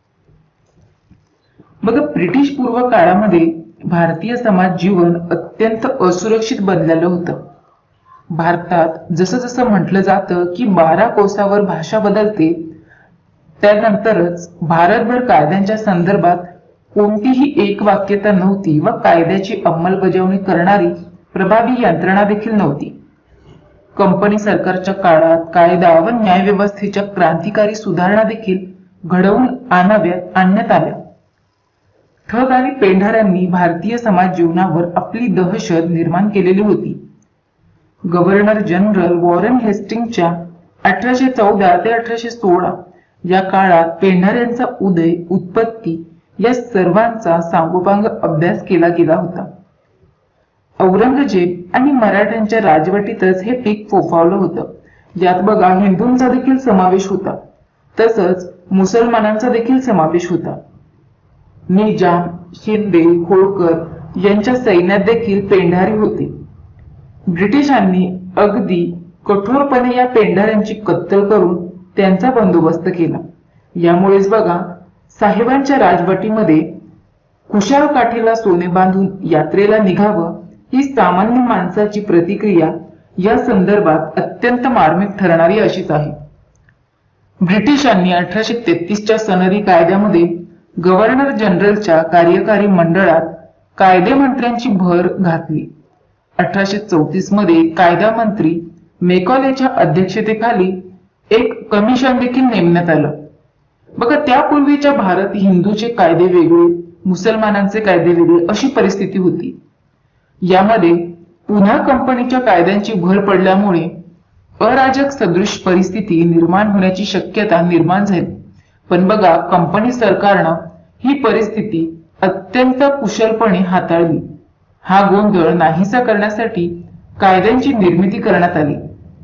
बघा ब्रिटिश पूर्व काळामध्ये भारतीय समाज जीवन अत्यंत असुरक्षित बनलेलं होतं। भारतात जसं जसं म्हटलं जातं की बारा कोसावर भाषा बदलते, त्यानंतरच भारतभर कायद्यांच्या संदर्भात कोणतीही एक वाक्यता नव्हती व कायद्याची अंमलबजावणी करणारी प्रभावी यंत्रणा देखील नव्हती। कंपनी सरकारच्या काळात कायदा व न्याय व्यवस्थेच्या क्रांतिकारी सुधारणा देखील घडवून आणाव्यात आणण्यात आल्या. ठग आणि पेंढाऱ्यांनी भारतीय समाज जीवनावर आपली दहशत निर्माण केलेली होती. गव्हर्नर जनरल वॉरेन हेस्टिंगच्या अठराशे चौदा ते अठराशे सोळा या काळात पेंढाऱ्यांचा उदय, उत्पत्ती या सर्वांचा सांगोपांग अभ्यास केला गेला होता. औरंगजेब आणि मराठ्यांच्या राजवटीतच हे पीक फोफावलं होतं. यात बघा हिंदूंचा देखील समावेश होता, तसंच मुसलमानांचा देखील समावेश होता. निजाम, शिंदे, होळकर यांच्या सैन्यात देखील पेंढारी होते. ब्रिटिशांनी अगदी कठोरपणे या पेंढाऱ्यांची कत्तल करून त्यांचा बंदोबस्त केला. यामुळेच बघा साहेबांच्या राजवटीमध्ये कुशाल काठीला सोने बांधून यात्रेला निघावं ही सामान्य माणसाची प्रतिक्रिया या संदर्भात अत्यंत मार्मिक ठरणारी अशीच आहे. ब्रिटिशांनी अठराशे तेहतीसच्या सनदी कायद्यामध्ये गव्हर्नर जनरलच्या कार्यकारी मंडळात कायदेमंत्र्यांची भर घातली. अठराशे चौतीस मध्ये कायदा मंत्री मेकॉलेच्या अध्यक्षतेखाली एक कमिशन देखील नेमण्यात आलं. बघा त्यापूर्वीच्या भारत हिंदूचे कायदे वेगळे, मुसलमानांचे कायदे वेगळे अशी परिस्थिती होती. यामध्ये पुन्हा कंपनीच्या कायद्यांची भर पडल्यामुळे अराजक सदृश परिस्थिती निर्माण होण्याची शक्यता निर्माण झाली. पण बघा कंपनी सरकारनं ही परिस्थिती अत्यंत कुशलपणे हाताळली. हा गोंधळ नाहीसा करण्यासाठी कायद्यांची निर्मिती करण्यात आली.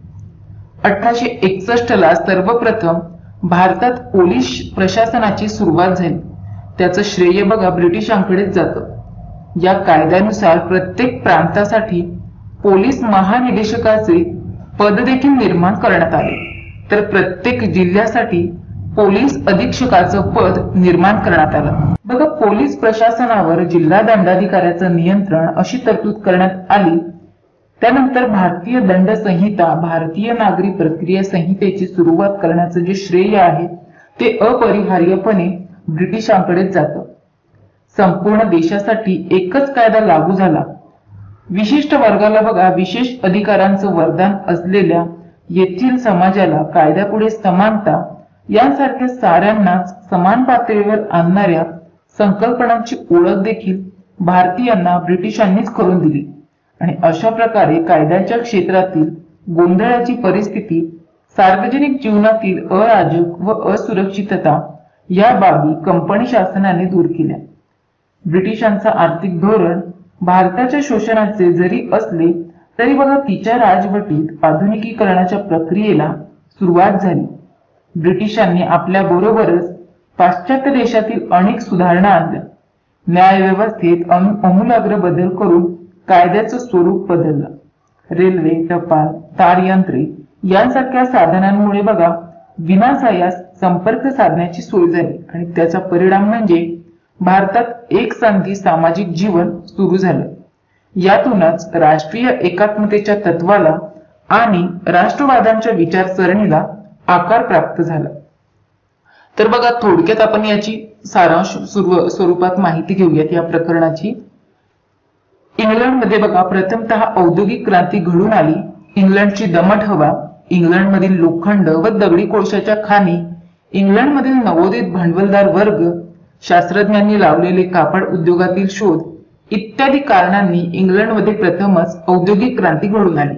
अठराशे एकसष्ट ला सर्वप्रथम भारतात पोलीस प्रशासनाची सुरुवात झाली. त्याचं श्रेय बघा ब्रिटिशांकडेच जातं. या कायद्यानुसार प्रत्येक प्रांतासाठी पोलीस महानिदेशकाचे पद देखील निर्माण करण्यात आले, तर प्रत्येक जिल्ह्यासाठी पोलीस अधीक्षकाचं पद निर्माण करण्यात आलं. बघा पोलीस प्रशासनावर जिल्हा दंडाधिकाऱ्याचं नियंत्रण अशी तरतूद करण्यात आली. त्यानंतर भारतीय दंड संहिता, भारतीय नागरी प्रक्रिया संहितेची सुरुवात करण्याचं जे श्रेय आहे ते अपरिहार्यपणे ब्रिटिशांकडेच जातं. संपूर्ण देशासाठी एकच कायदा लागू झाला. विशिष्ट वर्गाला बघा विशेष अधिकारांचं वरदान असलेल्या येथील समाजाला कायद्यापुढे समानता यांसारख्या साऱ्यांनाच समान पातळीवर आणणाऱ्या संकल्पनांची ओळख देखील भारतीयांना ब्रिटिशांनीच करून दिली. आणि अशा प्रकारे कायद्याच्या क्षेत्रातील गोंधळाची परिस्थिती, सार्वजनिक जीवनातील अराजक व असुरक्षितता या बाबी कंपनी शासनाने दूर केल्या. ब्रिटिशांचा आर्थिक धोरण भारताच्या शोषणाचे जरी असले तरी बघा तिच्या राजवटीत आधुनिकीकरणाच्या प्रक्रियेला सुरुवात झाली. ब्रिटिशांनी आपल्या बरोबरच पाश्चात्य देशातील अनेक सुधारणा आणल्या. न्यायव्यवस्थेत आमूलाग्र बदल करून कायद्याचं स्वरूप बदललं. रेल्वे, टपाल, तारयंत्रे यांसारख्या साधनांमुळे बघा विनासायास संपर्क साधण्याची सोय झाली आणि त्याचा परिणाम म्हणजे भारतात एकसंधी सामाजिक जीवन सुरू झालं. यातूनच राष्ट्रीय एकात्मतेच्या तत्वाला आणि राष्ट्रवादांच्या विचारसरणीला आकार प्राप्त झाला. तर बघा थोडक्यात आपण याची सारांश स्वरूपात माहिती घेऊयात या प्रकरणाची. इंग्लंडमध्ये बघा प्रथमतः औद्योगिक क्रांती घडून आली. इंग्लंडची दमट हवा, इंग्लंडमधील लोखंड व दगडी कोळशाच्या खाणी, इंग्लंडमधील नवोदित भांडवलदार वर्ग, शास्त्रज्ञांनी लावलेले कापड उद्योगातील शोध इत्यादी कारणांनी इंग्लंडमध्ये प्रथमच औद्योगिक क्रांती घडून आली.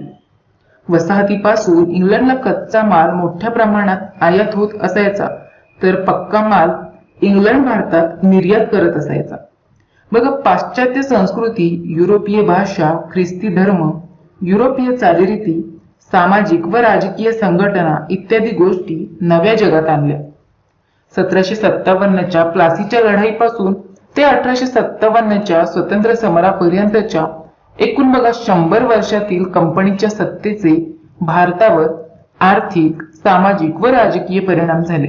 वसाहतीपासून इंग्लंडला कच्चा माल मोठ्या प्रमाणात आयात होत असायचा, तर पक्का माल इंग्लंड भारतात निर्यात करत असायचा. बघा पाश्चात्य संस्कृती, युरोपीय भाषा, ख्रिस्ती धर्म, युरोपीय चालीरीती, सामाजिक व राजकीय संघटना इत्यादी गोष्टी नव्या जगात आणल्या. सतराशे सत्तावन्नच्या प्लासीच्या लढाईपासून ते अठराशे सत्तावन्नच्या स्वतंत्र समरापर्यंतच्या एकूण बघा शंभर वर्षातील कंपनीच्या सत्तेचे भारतावर आर्थिक, सामाजिक व राजकीय परिणाम झाले.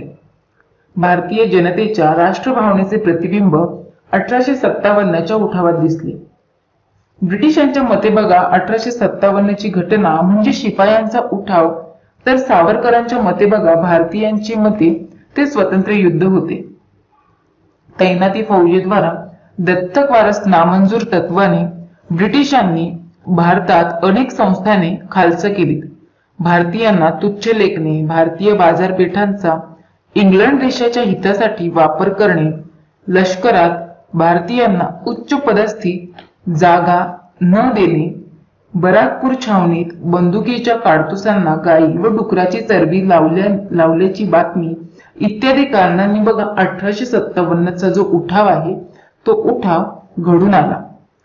भारतीय जनतेच्या राष्ट्रभावनेचे प्रतिबिंब अठराशे सत्तावन्नच्या उठावात दिसले. ब्रिटिशांच्या मते बघा अठराशे सत्तावन्नची घटना म्हणजे शिपायांचा उठाव, तर सावरकरांच्या मते बघा भारतीयांची मते ते स्वतंत्र युद्ध होते. तैनाती फौजेद्वारा दत्तक वारस नामंजूर तत्वाने ब्रिटिशांनी भारतात अनेक संस्थाने खालसा केली. भारतीयांना तुच्छ लेखणे, भारतीय बाजारपेठांचा इंग्लंड देशाच्या हितासाठी वापर करणे, लष्करात भारतीयांना उच्च पदस्थी जागा न देणे, बराकपूर छावणीत बंदुकीच्या काडतुसांना गाई व डुकराची चरबी लावल्या लावल्याची बातमी इत्यादी कारणांनी बघा अठराशे सत्तावन्नचा जो उठाव आहे तो उठाव घडून आला.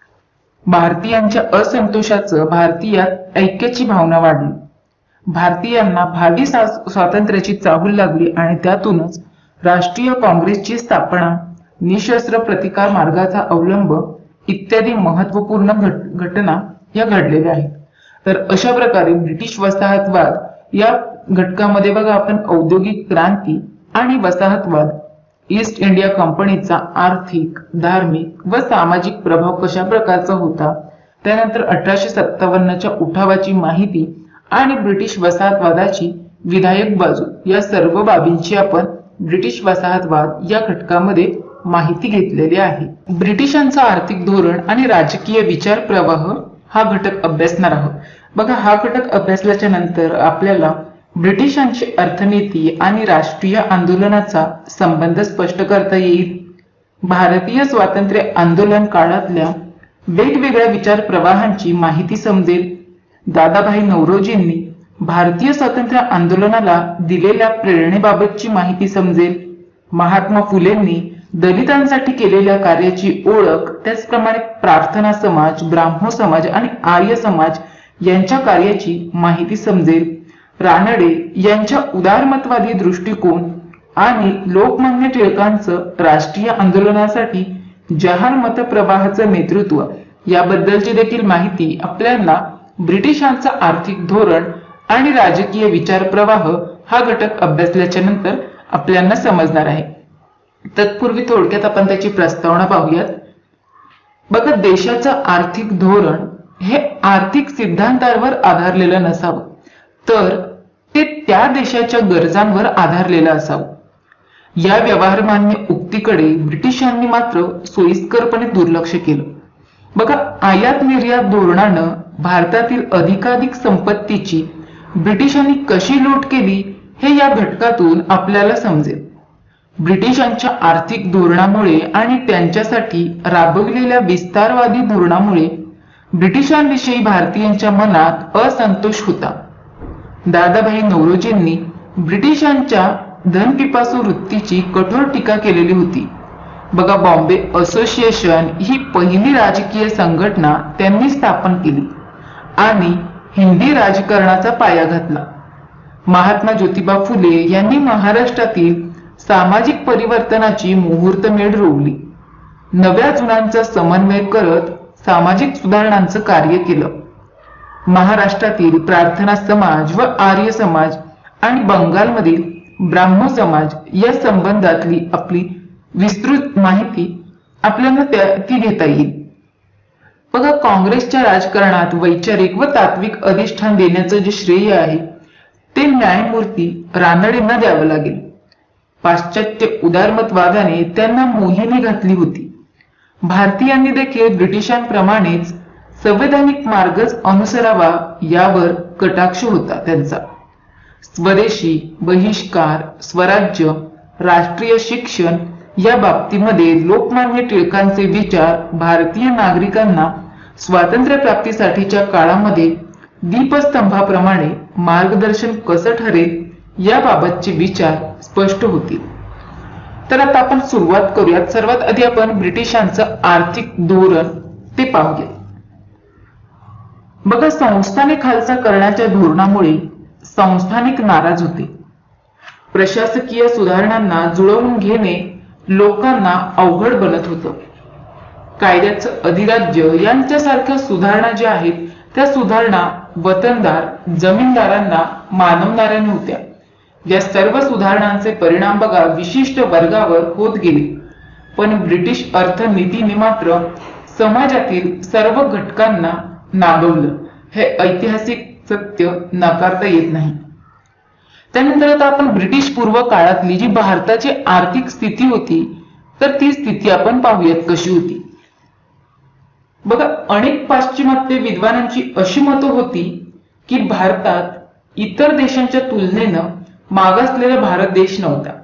भारतीयांच्या असंतोषाचं भारतीयात ऐक्याची भावना वाढली. भारतीयांना भावी स्वातंत्र्याची चाहूल लागली आणि त्यातूनच राष्ट्रीय काँग्रेसची स्थापना, निशस्त्र प्रतिकार मार्गाचा अवलंब इत्यादी महत्वपूर्ण घटना या घडलेल्या आहेत. तर अशा प्रकारे ब्रिटिश वसाहतवाद या घटकामध्ये बघा आपण औद्योगिक क्रांती आणि वसाहतवाद, ईस्ट इंडिया कंपनीचा आर्थिक, धार्मिक व सामाजिक प्रभाव कशा प्रकारचा होता, त्यानंतर अठराशे सत्तावन्नच्या उठावाची माहिती आणि ब्रिटिश वसाहतवादाची विधायक बाजू या सर्व बाबींची आपण ब्रिटिश वसाहतवाद या घटकामध्ये माहिती घेतलेली आहे. ब्रिटिशांचा आर्थिक धोरण आणि राजकीय विचार प्रवाह हा घटक अभ्यासणार आहोत. बघा हा घटक अभ्यासल्याच्या नंतर आपल्याला ब्रिटिशांची अर्थनीती आणि राष्ट्रीय आंदोलनाचा संबंध स्पष्ट करता येईल. भारतीय स्वातंत्र्य आंदोलन काळातल्या वेगवेगळ्या विचार प्रवाहांची माहिती समजेल. दादाभाई नौरोजींनी भारतीय स्वातंत्र्य आंदोलनाला दिलेल्या प्रेरणेबाबतची माहिती समजेल. महात्मा फुलेंनी दलितांसाठी केलेल्या कार्याची ओळख, त्याचप्रमाणे प्रार्थना समाज, ब्राह्मो समाज आणि आर्य समाज यांच्या कार्याची माहिती समजेल. रानडे यांच्या उदारमतवादी दृष्टिकोन आणि लोकमान्य टिळकांचं राष्ट्रीय आंदोलनासाठी जहाल मतप्रवाहाचं नेतृत्व याबद्दलची देखील माहिती आपल्याला ब्रिटिशांचा आर्थिक धोरण आणि राजकीय विचार प्रवाह हा घटक अभ्यासल्याच्या नंतर आपल्याला समजणार आहे. तत्पूर्वी थोडक्यात आपण त्याची प्रस्तावना पाहूयात. बघा देशाचं आर्थिक धोरण हे आर्थिक सिद्धांतावर आधारलेलं नसावं, तर ते त्या देशाच्या गरजांवर आधारलेलं असावं. या व्यवहारमान्य उक्तीकडे ब्रिटिशांनी मात्र सोयीस्करपणे दुर्लक्ष केलं. बघा आयात निर्यात धोरणानं भारतातील अधिकाधिक संपत्तीची ब्रिटिशांनी कशी लूट केली हे या घटकातून आपल्याला समजेल. ब्रिटिशांच्या आर्थिक धोरणामुळे आणि त्यांच्यासाठी राबविलेल्या विस्तारवादी धोरणामुळे ब्रिटिशांविषयी भारतीयांच्या मनात असंतोष होता. दादाभाई नौरोजींनी ब्रिटिशांच्या धनपिपासू वृत्तीची कठोर टीका केलेली होती. बघा बॉम्बे असोसिएशन ही पहिली राजकीय संघटना त्यांनी स्थापन केली आणि हिंदी राजकारणाचा पाया घातला. महात्मा ज्योतिबा फुले यांनी महाराष्ट्रातील सामाजिक परिवर्तनाची मुहूर्तमेढ रोवली. नव्या जुन्यांचा समन्वय करत सामाजिक सुधारणांचं कार्य केलं. महाराष्ट्रातील प्रार्थना समाज व आर्य समाज आणि बंगालमधील ब्राह्मो समाज या संबंधातली आपली विस्तृत माहिती आपल्याला ती घेता येईल. बघा काँग्रेसच्या राजकारणात वैचारिक व तात्विक अधिष्ठान देण्याचं जे श्रेय आहे ते न्यायमूर्ती रानडेंना द्यावं लागेल. पाश्चात्य उदारमतवादाने त्यांना मोहिनी घातली होती. भारतीयांनी देखील ब्रिटिशांप्रमाणेच संवैधानिक मार्गच अनुसरावा यावर कटाक्ष होता त्यांचा. स्वदेशी, बहिष्कार, स्वराज्य, राष्ट्रीय शिक्षण या बाबतीमध्ये लोकमान्य टिळकांचे विचार भारतीय नागरिकांना स्वातंत्र्य प्राप्तीसाठीच्या काळामध्ये दीपस्तंभाप्रमाणे मार्गदर्शन कसं ठरेल याबाबतचे विचार स्पष्ट होतील. तर आता आपण सुरुवात करूयात. सर्वात आधी आपण ब्रिटिशांचं आर्थिक धोरण ते पाहूया. बघा संस्थानिक खालसा करण्याच्या धोरणामुळे संस्थानिक नाराज होते. प्रशासकीय सुधारणांना जुळवून घेणे लोकांना अवघड बनत होतं. कायद्याचं अधिराज्य यांच्यासारख्या सुधारणा ज्या आहेत त्या सुधारणा वतनदार, जमीनदारांना मानवणाऱ्या नव्हत्या. या सर्व सुधारणांचे परिणाम बघा विशिष्ट वर्गावर होत गेले. पण ब्रिटिश अर्थनीतीने मात्र समाजातील सर्व घटकांना नागवलं. हे ऐतिहासिक सत्य नाकारता येत नाही. त्यानंतर आता आपण ब्रिटिश पूर्व काळातली जी भारताची आर्थिक स्थिती होती तर ती स्थिती आपण पाहूयात कशी होती. बघा अनेक पाश्चिमात्य विद्वानांची अशी मतं होती की भारतात इतर देशांच्या तुलनेनं मागासलेला भारत देश नव्हता.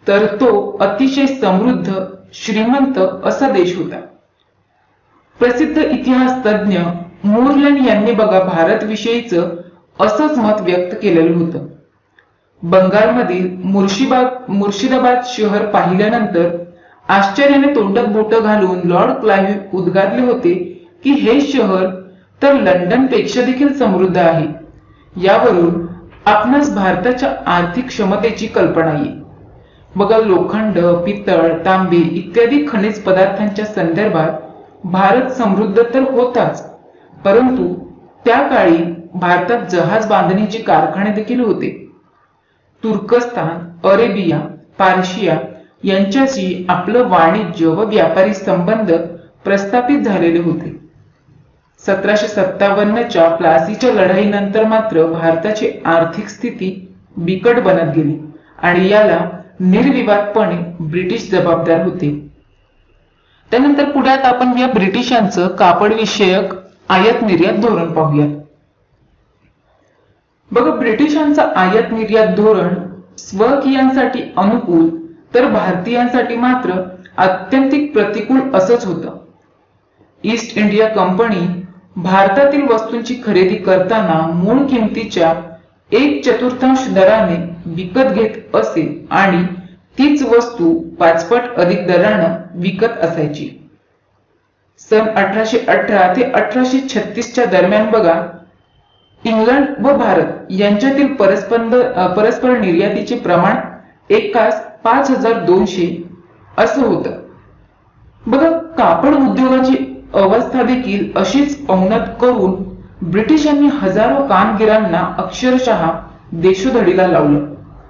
तर तो अतिशय समृद्ध श्रीमंत असा देश होता. प्रसिद्ध इतिहास तज्ञ मोरलँड यांनी बघा भारत विषयीच असंच मत व्यक्त केलेलं होतं. बंगालमधील मुर्शिदाबाद मुर्शिदाबाद शहर पाहिल्यानंतर आश्चर्याने तोंडात बोटं घालून लॉर्ड क्लाइव्ह उद्गारले होते की हे शहर तर लंडन पेक्षा देखील समृद्ध आहे. यावरून आपणास भारताच्या आर्थिक क्षमतेची कल्पना येईल. बघा लोखंड, पितळ, तांबे इत्यादी खनिज पदार्थांच्या संदर्भात भारत समृद्ध तर होताच, परंतु त्या काळी भारतात जहाज बांधणीचे कारखाने देखील होते. तुर्कस्तान, अरेबिया, पार्शिया यांच्याशी आपलं वाणिज्य व व्यापारी संबंध प्रस्थापित झालेले होते. सतराशे सत्तावन्नच्या प्लासीच्या लढाईनंतर मात्र भारताची आर्थिक स्थिती बिकट बनत गेली आणि याला निर्विवादपणे ब्रिटिश जबाबदार होते. त्यानंतर पुढ्यात आपण या ब्रिटिशांचं कापड विषयक आयात निर्यात धोरण पाहूयात. बघा ब्रिटिशांचं आयात निर्यात धोरण स्वकीयांसाठी अनुकूल तर भारतीयांसाठी मात्र अत्यंतिक प्रतिकूल असंच होतं. ईस्ट इंडिया कंपनी भारतातील वस्तूंची खरेदी करताना मूळ किमतीच्या एक चतुर्थांश दराने विकत घेत असे आणि तीच वस्तू पाचपट अधिक दरानं विकत असायची. सन अठराशे अठरा ते अठराशे छत्तीसच्या दरम्यान बघा इंग्लंड व भारत यांच्यातील परस्पर परस्पर निर्यातीचे प्रमाण एकास पाच हजार दोनशे असं होतं. बघा कापड उद्योगाची अवस्था देखील अशीच अवनत करून ब्रिटिशांनी हजारो कामगिरांना अक्षरशः देशोधडीला लावलं.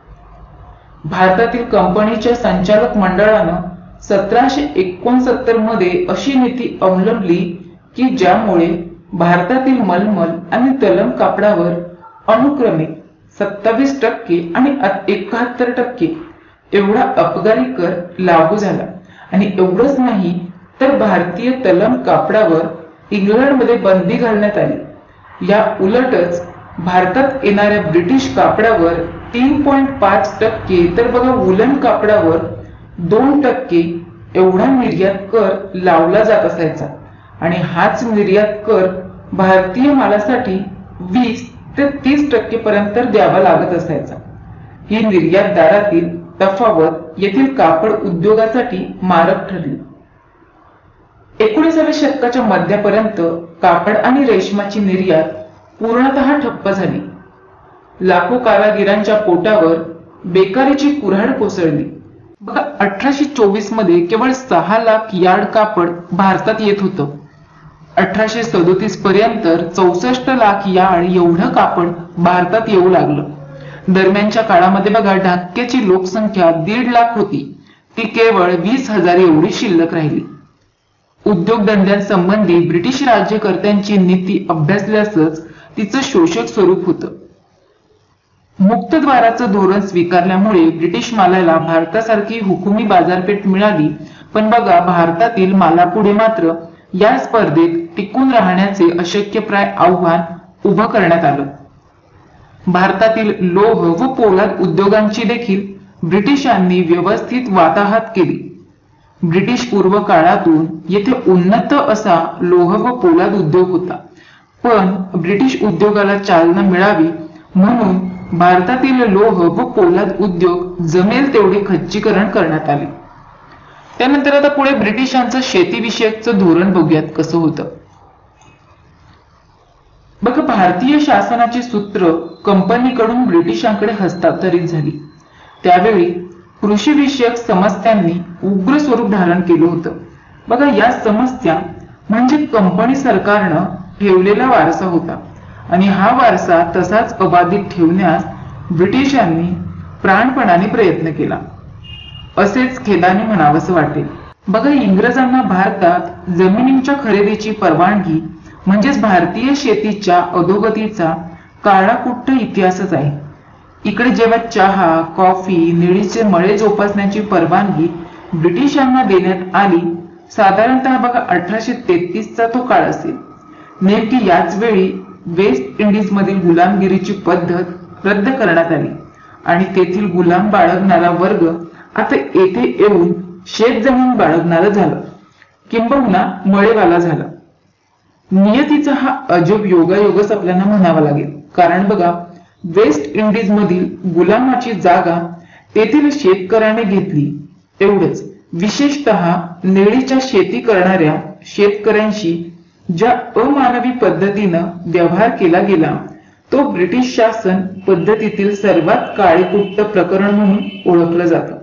भारतातील कंपनीच्या संचालक मंडळानं सतराशे एकोणसत्तर मध्ये अशी नीती अवलंबली की ज्यामुळे भारतातील मलमल आणि तलम कापडावर अनुक्रमे सत्तावीस टक्के आणि एकाहत्तर टक्के एवढा अबकारी कर लागू झाला. आणि एवढंच नाही तर भारतीय तलम कापडावर इंग्लंडमध्ये बंदी घालण्यात आली. या उलटच भारतात येणाऱ्या ब्रिटिश कापडावर तीन पॉइंट पाच टक्के तर बघा वुलन कापडावर दोन टक्के एवढा निर्यात कर लावला जात असायचा आणि हाच निर्यात कर भारतीय मालासाठी वीस ते तीस टक्के पर्यंत द्यावा लागत असायचा. ही निर्यात दरातील तफावत येथील कापड उद्योगासाठी मारक ठरली. एकोणिसाव्या शतकाच्या मध्यापर्यंत कापड आणि रेशमाची निर्यात पूर्णतः ठप्प झाली. लाखो कारागिरांच्या पोटावर बेकारीची कुऱ्हाड कोसळली. बघा अठराशे चोवीस मध्ये केवळ सहा लाख यार्ड कापड भारतात येत होतं. अठराशे सदोतीस पर्यंत चौसष्ट लाख यार्ड एवढं कापड भारतात येऊ लागलं. दरम्यानच्या काळामध्ये बघा ढाक्याची लोकसंख्या दीड लाख होती, ती केवळ वीस हजार एवढी शिल्लक राहिली. उद्योगधंद्यांसंबंधी ब्रिटिश राज्यकर्त्यांची नीती अभ्यासल्यासच तिचं शोषक स्वरूप होतं. मुक्तद्वाराचं धोरण स्वीकारल्यामुळे ब्रिटिश मालाला भारतासारखी हुकुमी बाजारपेठ मिळाली, पण बघा भारतातील मालापुढे मात्र या स्पर्धेत टिकून राहण्याचे अशक्यप्राय आव्हान उभं करण्यात आलं. भारतातील लोह व पोलाद उद्योगांची देखील ब्रिटिशांनी व्यवस्थित वाताहत केली. ब्रिटिश पूर्व काळातून येथे उन्नत असा लोह व पोलाद उद्योग होता, पण ब्रिटिश उद्योगाला चालना मिळावी म्हणून भारतातील लोह व पोलाद उद्योग जमेल तेवढे खच्चीकरण करण्यात आले. त्यानंतर आता पुढे ब्रिटिशांचं शेतीविषयकचं धोरण बघूयात कसं होतं. बघा भारतीय शासनाची सूत्र कंपनीकडून ब्रिटिशांकडे हस्तांतरित झाली. त्यावेळी कृषी विषयक समस्यांनी उग्र स्वरूप धारण केलं होतं. बघा या समस्या म्हणजे कंपनी सरकारनं ठेवलेला वारसा होता आणि हा वारसा तसाच अबाधित ठेवण्यास ब्रिटिशांनी प्राणपणाने प्रयत्न केला, असेच खेदाने म्हणावंसं वाटेल. बघा इंग्रजांना भारतात जमिनींच्या खरेदीची परवानगी म्हणजेच भारतीय शेतीच्या अधोगतीचा काळाकुट्ट इतिहासच आहे. इकडे जेव्हा चहा, कॉफी, निळीचे मळे जोपासण्याची परवानगी ब्रिटिशांना देण्यात आली, साधारणतः बघा अठराशे तेहतीसचा तो काळ असेल. नेमकी याच वेळी वेस्ट इंडिज मधील गुलामगिरीची पद्धत रद्द करण्यात आली आणि तेथील गुलाम बाळगणारा वर्ग आता येथे येऊन शेत जमीन बाळगणारा झाला, किंबहुना मळेवाला झाला. नियतीचा हा अजब योगायोगच आपल्याला म्हणावा लागेल. कारण बघा, वेस्ट इंडिज मधील गुलामाची जागा तेथील शेतकऱ्याने घेतली. एवढंच, विशेषतः नेळीच्या शेती करणाऱ्या शेतकऱ्यांशी ज्या अमानवी पद्धतीनं व्यवहार केला गेला तो ब्रिटिश शासन पद्धतीतील सर्वात काळेकुट्ट प्रकरण म्हणून ओळखलं जातं.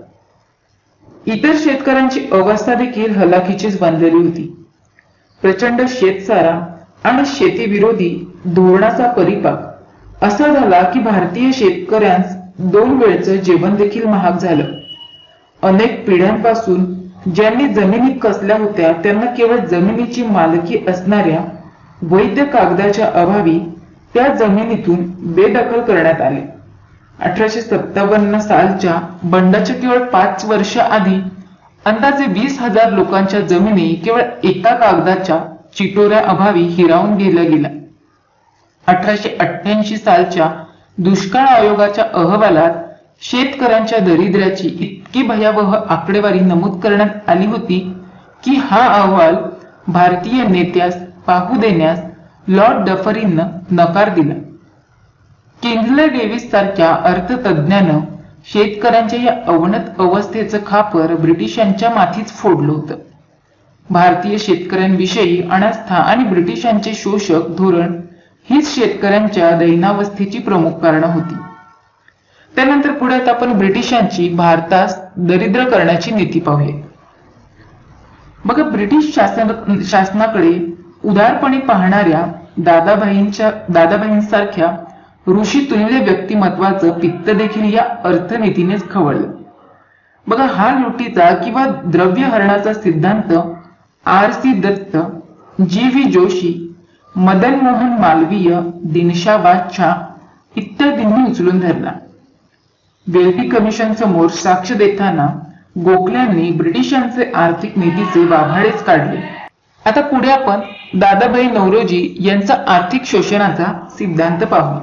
इतर शेतकऱ्यांची अवस्था देखील हलाखीचीच बनलेली होती. प्रचंड शेतसारा आणि शेतीविरोधी धोरणाचा परिपाक असा झाला की भारतीय शेतकऱ्यांस दोन वेळचं जेवण देखील महाग झालं. अनेक पिढ्यांपासून ज्यांनी जमिनी कसल्या होत्या त्यांना केवळ जमिनीची मालकी असणाऱ्या वैध कागदाच्या अभावी त्या जमिनीतून बेदखल करण्यात आले. अठराशे सत्तावन्न सालच्या बंडाच्या केवळ पाच वर्ष आधी अंदाजे वीस हजार लोकांच्या जमिनी केवळ एका कागदाच्या चिटोऱ्या अभावी हिरावून गेल्या गेल्या. अठराशे अठ्ठ्याऐंशी सालच्या दुष्काळ आयोगाच्या अहवालात शेतकऱ्यांच्या दरिद्र्याची इतकी भयावह आकडेवारी नमूद करण्यात आली होती की हा अहवाल भारतीय नेत्यास पाहू देण्यास लॉर्ड डफरीनं नकार दिला. किंग्सले डेव्हिस सारख्या अर्थतज्ञानं शेतकऱ्यांच्या या अवनत अवस्थेचं खापर ब्रिटिशांच्या माथीच फोडलं होतं. भारतीय शेतकऱ्यांविषयी अनास्था आणि ब्रिटिशांचे शोषक धोरण हीच शेतकऱ्यांच्या दैनावस्थेची प्रमुख कारणं होती. त्यानंतर पुढे आपण ब्रिटिशांची भारतास दरिद्र करण्याची नीती पाहूया. बघा, ब्रिटिश शासन शासनाकडे उदारपणे पाहणाऱ्या दादाभाईंच्या दादाभाईंसारख्या ऋषितुल्य व्यक्तिमत्वाचं पित्त देखील या अर्थनीतीनेच खवळलं. बघा, हा लुटीचा किंवा द्रव्य हरणाचा सिद्धांत R C Dutt, G V Joshi, Madan Mohan Malaviya, Dinshaw Badshah इत्यादींनी उचलून धरला. वेल्बी कमिशन समोर साक्ष देताना गोखल्यांनी ब्रिटिशांचे आर्थिक नीतीचे वाभाडेच काढले. आता पुढे आपण दादाभाई नौरोजी यांचा आर्थिक शोषणाचा सिद्धांत पाहूया.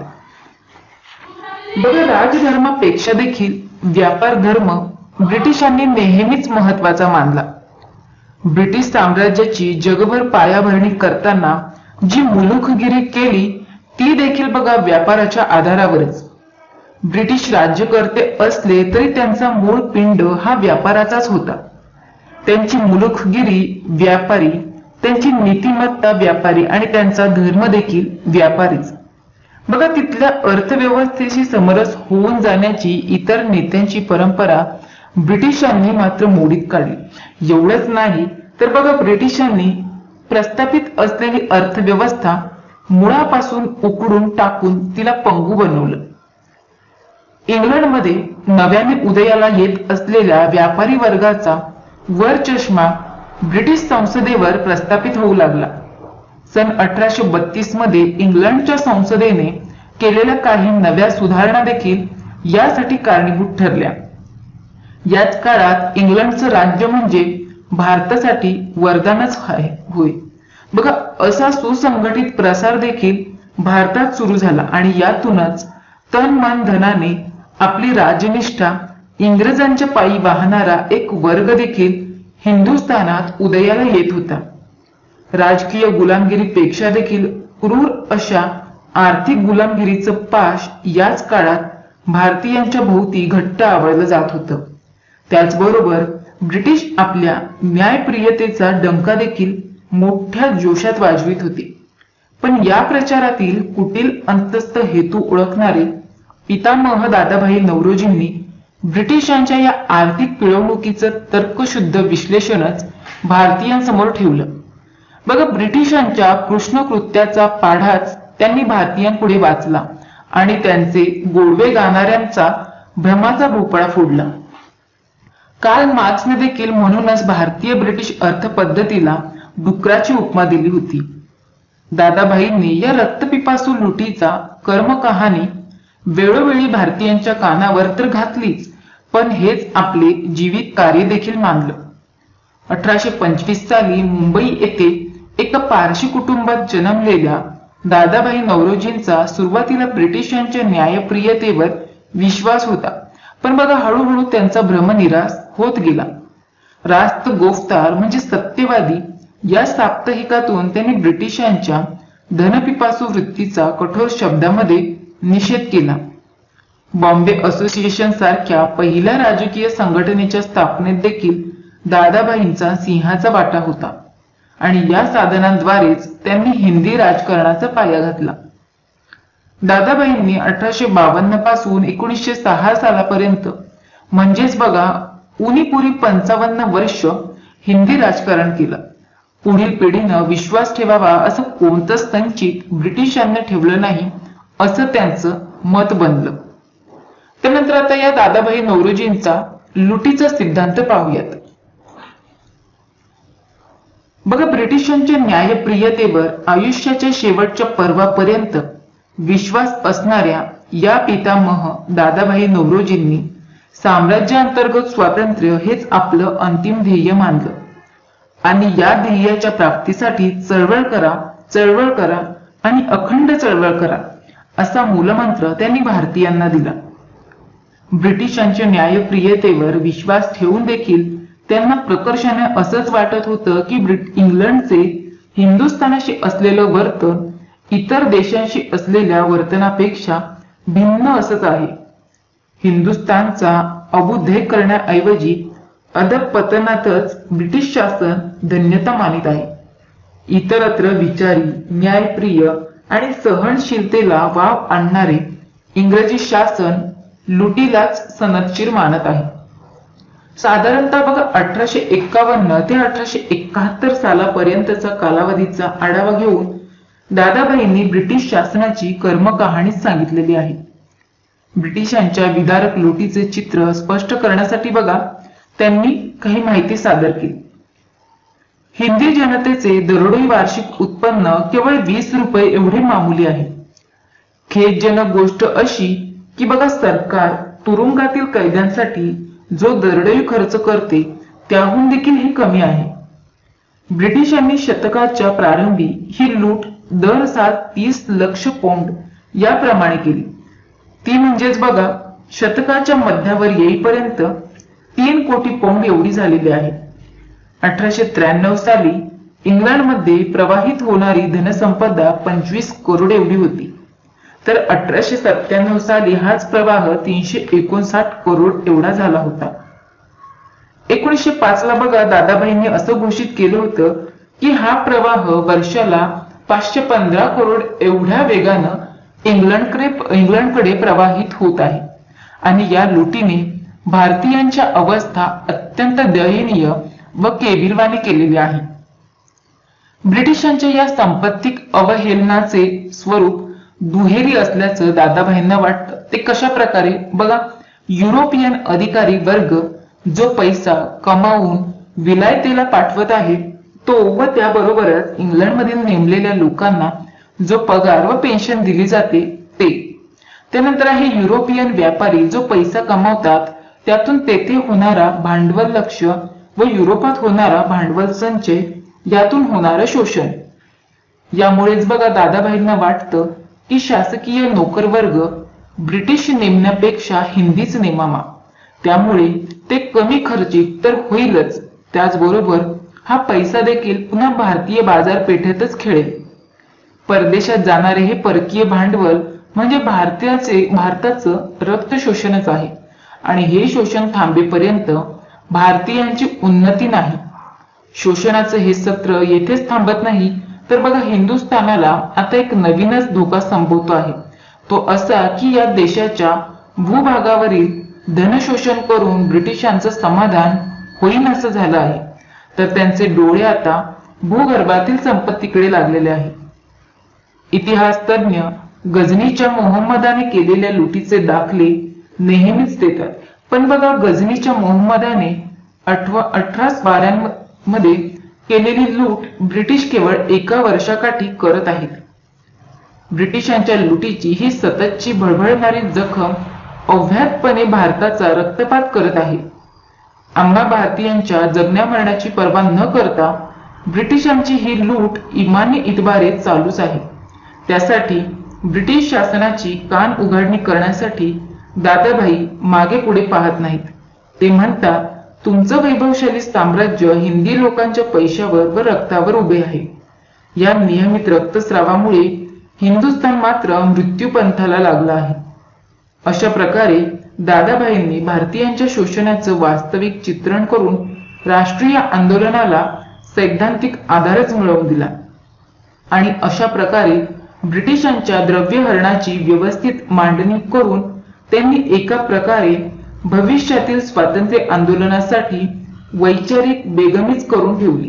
बघा, राजधर्मापेक्षा देखील व्यापार धर्म ब्रिटिशांनी नेहमीच महत्वाचा मानला. ब्रिटिश साम्राज्याची जगभर पायाभरणी करताना जी मुलुखगिरी केली ती देखील बघा व्यापाराच्या आधारावरच. ब्रिटिश राज्यकर्ते असले तरी त्यांचा मूळ पिंड हा व्यापाराचाच होता. त्यांची मुलुखगिरी व्यापारी, त्यांची नीतिमत्ता व्यापारी आणि त्यांचा धर्म देखील व्यापारीच. बघा, तिथल्या अर्थव्यवस्थेशी समरस होऊन जाण्याची इतर नेत्यांची परंपरा ब्रिटिशांनी मात्र मोडीत काढली. एवढंच नाही तर बघा, ब्रिटिशांनी प्रस्थापित असलेली अर्थव्यवस्था मुळापासून उकडून टाकून तिला पंगू बनवलं. इंग्लंडमध्ये नव्याने उदयाला येत असलेल्या व्यापारी वर्गाचा वर चष्मा ब्रिटिश संसदेवर प्रस्थापित होऊ लागला. सन अठराशे बत्तीस मध्ये इंग्लंडच्या संसदेने केलेल्या काही नव्या सुधारणा देखील यासाठी कारणीभूत ठरल्या. याच काळात इंग्लंडचं राज्य म्हणजे भारतासाठी वरदानच होय. बघा, असा सुसंघटित प्रसार देखील भारतात सुरू झाला आणि यातूनच तन मन धनाने आपली राजनिष्ठा इंग्रजांच्या पायी वाहणारा एक वर्ग देखील हिंदुस्थानात उदयाला येत होता. राजकीय गुलामगिरीपेक्षा देखील क्रूर अशा आर्थिक गुलामगिरीचं पाश याच काळात भारतीयांच्या भोवती घट्ट आवळलं जात होतं. त्याचबरोबर ब्रिटिश आपल्या न्यायप्रियतेचा डंका देखील मोठ्या जोशात वाजवित होते. पण या प्रचारातील कुटील अंतस्थ हेतू ओळखणारे पितामह दादाभाई नौरोजींनी ब्रिटिशांच्या या आर्थिक पिळवणुकीचं तर्कशुद्ध विश्लेषणच भारतीयांसमोर ठेवलं. बघा, ब्रिटिशांच्या कृष्णकृत्याचा पाढाच त्यांनी भारतीयांपुढे वाचला आणि त्यांचे गोडवे गाणाऱ्यांचा भ्रमाचा भोपळा फोडला. कार्ल मार्क्सने देखील म्हणूनच भारतीय ब्रिटिश अर्थपद्धतीला डुकराची उपमा दिली होती. दादाभाईंनी या रक्तपिपासू लुटीचा कर्मकहाणी वेळोवेळी भारतीयांच्या कानावर तर घातलीच, पण हेच आपले जीवित कार्य देखील मानलं. अठराशे पंचवीस साली मुंबई येथे एका पारशी कुटुंबात जन्मलेल्या दादाभाई नौरोजींचा सुरुवातीला ब्रिटिशांच्या न्यायप्रियतेवर विश्वास होता, पण बघा हळूहळू त्यांचा भ्रमनिरास होत गेला. रास्त गोफ्तार म्हणजे सत्यवादी या साप्ताहिकातून त्यांनी ब्रिटिशांच्या धनपिपासू वृत्तीचा कठोर शब्दामध्ये निषेध केला. बॉम्बे असोसिएशन सारख्या पहिल्या राजकीय संघटनेच्या स्थापनेत देखील दादाभाईंचा सिंहाचा वाटा होता आणि या साधनांद्वारेच त्यांनी हिंदी राजकारणाचा पाया घातला. दादाभाईंनी अठराशे बावन्न पासून एकोणीसशे सहा सालापर्यंत म्हणजेच बघा उनीपुरी पंचावन्न वर्ष हिंदी राजकारण केलं. पुढील पिढीनं विश्वास ठेवावा असं कोणतंच संचित ब्रिटिशांनी ठेवलं नाही असं त्यांचं मत बनलं. त्यानंतर आता या दादाभाई नौरोजींचा लुटीचा सिद्धांत पाहूयात. बघा ब्रिटिशांच्या न्यायप्रियतेवर आयुष्याच्या शेवटच्या पर्वापर्यंत विश्वास असणाऱ्या या पितामह दादाभाई नौरोजींनी साम्राज्याअंतर्गत स्वातंत्र्य हेच आपलं अंतिम ध्येय मानलं आणि या ध्येयाच्या प्राप्तीसाठी चळवळ करा चळवळ करा आणि अखंड चळवळ करा असा मूलमंत्र त्यांनी भारतीयांना दिला. ब्रिटिशांच्या न्यायप्रियतेवर विश्वास ठेवून देखील त्यांना प्रकर्षाने असंच वाटत होतं की इंग्लंडचे हिंदुस्थानाशी असलेलं वर्तन इतर देशांशी असलेल्या वर्तनापेक्षा भिन्न असंच आहे. हिंदुस्थानचा अभुदय करण्याऐवजी अधपतनातच ब्रिटिश शासन धन्यता मानित आहे. इतरत्र विचारी, न्यायप्रिय आणि सहनशीलतेला वाव आणणारे इंग्रजी शासन लुटीलाच सनदशीर मानत आहे. साधारणतः बघा अठराशे एक्कावन्न ते अठराशे एकाहत्तर सालापर्यंतचा कालावधीचा आढावा घेऊन दादाभाईंनी ब्रिटिश शासनाची कर्मकहाणी सांगितलेली आहे. ब्रिटिशांच्या विदारक लुटीचे चित्र स्पष्ट करण्यासाठी बघा त्यांनी काही माहिती सादर केली. हिंदी जनतेचे दरडोई वार्षिक उत्पन्न केवळ वीस रुपये एवढे मामूली आहे. खेदजनक गोष्ट अशी की बघा सरकार तुरुंगातील कैद्यांसाठी जो दरडोई खर्च करते त्याहून देखील हे कमी आहे. ब्रिटिशांनी शतकाच्या प्रारंभी ही लूट दर साल तीस लक्ष पौंड याप्रमाणे केली. ती म्हणजेच बघा शतकाच्या मध्यावर येईपर्यंत तीन कोटी पौंड एवढी झालेली आहे. अठराशे त्र्याण्णव साली इंग्लंडमध्ये प्रवाहित होणारी धनसंपदा पंचवीस करोड एवढी होती, तर अठराशे सत्त्याण्णव साली हाच प्रवाह तीनशे एकोणसाठ करोड एवढा झाला होता. एकोणीसशे पाच ला बघा दादाभाईंनी असं घोषित केलं होतं की हा प्रवाह वर्षाला पाचशे पंधरा करोड एवढ्या वेगानं इंग्लंडकडे इंग्लंडकडे प्रवाहित होत आहे आणि या लुटीने भारतीयांच्या अवस्था अत्यंत दयनीय व केविलवाणी केलेली आहे. ब्रिटिशांच्या या सांपत्तिक अवहेलनाचे स्वरूप दुहेरी असल्याचं दादाभाईंना वाटतं. ते कशा प्रकारे बघा युरोपियन अधिकारी वर्ग जो पैसा कमावून विलायतेला पाठवत आहे तो व त्याबरोबरच इंग्लंडमधील नेमलेल्या लोकांना जो पगार व पेन्शन दिली जाते ते. त्यानंतर आहे युरोपियन व्यापारी जो पैसा कमावतात त्यातून तेथे होणारा भांडवल लक्ष व युरोपात होणारा भांडवल संचय यातून होणारं शोषण. यामुळेच बघा दादाभाईंना वाटतं की शासकीय नोकरवर्ग ब्रिटिश नेमण्यापेक्षा हिंदीच नेमावा. त्यामुळे ते कमी खर्चिक तर होईलच, त्याचबरोबर हा पैसा देखील पुन्हा भारतीय बाजारपेठेतच खेळेल. परदेशात जाणारे हे परकीय भांडवल म्हणजे भारताचे भारताचं रक्त शोषणच आहे आणि हे शोषण थांबेपर्यंत भारतीयांची उन्नती नाही. शोषणाचं हे सत्र येथेच थांबत नाही तर बघा हिंदुस्थानाला आता एक नवीनच धोका संभवतो आहे. तो असा की या देशाच्या भूभागावरील धनशोषण करून ब्रिटिशांचं समाधान होईन असं झालं आहे, तर त्यांचे डोळे आता भूगर्भातील संपत्तीकडे लागलेले आहे. इतिहास तज्ञ गझनीच्या मोहम्मदाने केलेल्या लुटीचे दाखले नेहमीच देतात, पण बघा गझनीच्या मोहम्मदाने अठरा अठरा स्वाऱ्यांमध्ये केलेली लूट ब्रिटिश केवळ एका वर्षाकाठी करत आहेत. ब्रिटिशांच्या लुटीची ही सततची भळभळणारी जखम अव्याहतपणे भारताचा रक्तपात करत आहे. आम्हा भारतीयांच्या जगण्या मरणाची पर्वा न करता ब्रिटिशांची ही लूट इमानी इतबारे चालूच आहे. त्यासाठी ब्रिटिश शासनाची कान उघडणी करण्यासाठी दादाभाई मागे पुढे पाहत नाहीत. ते म्हणतात, तुमचं वैभवशाली साम्राज्य हिंदी लोकांच्या पैशावर व रक्तावर उभे आहे. या नियमित रक्तस्रावामुळे हिंदुस्थान मात्र मृत्यूपंथाला लागला आहे. अशा प्रकारे दादाभाईंनी भारतीयांच्या शोषणाचं वास्तविक चित्रण करून राष्ट्रीय आंदोलनाला सैद्धांतिक आधारच मिळवून दिला. आणि अशा प्रकारे ब्रिटिशांच्या द्रव्यहरणाची व्यवस्थित मांडणी करून त्यांनी एका प्रकारे भविष्यातील स्वातंत्र्य आंदोलनासाठी वैचारिक बेगमीच करून ठेवली.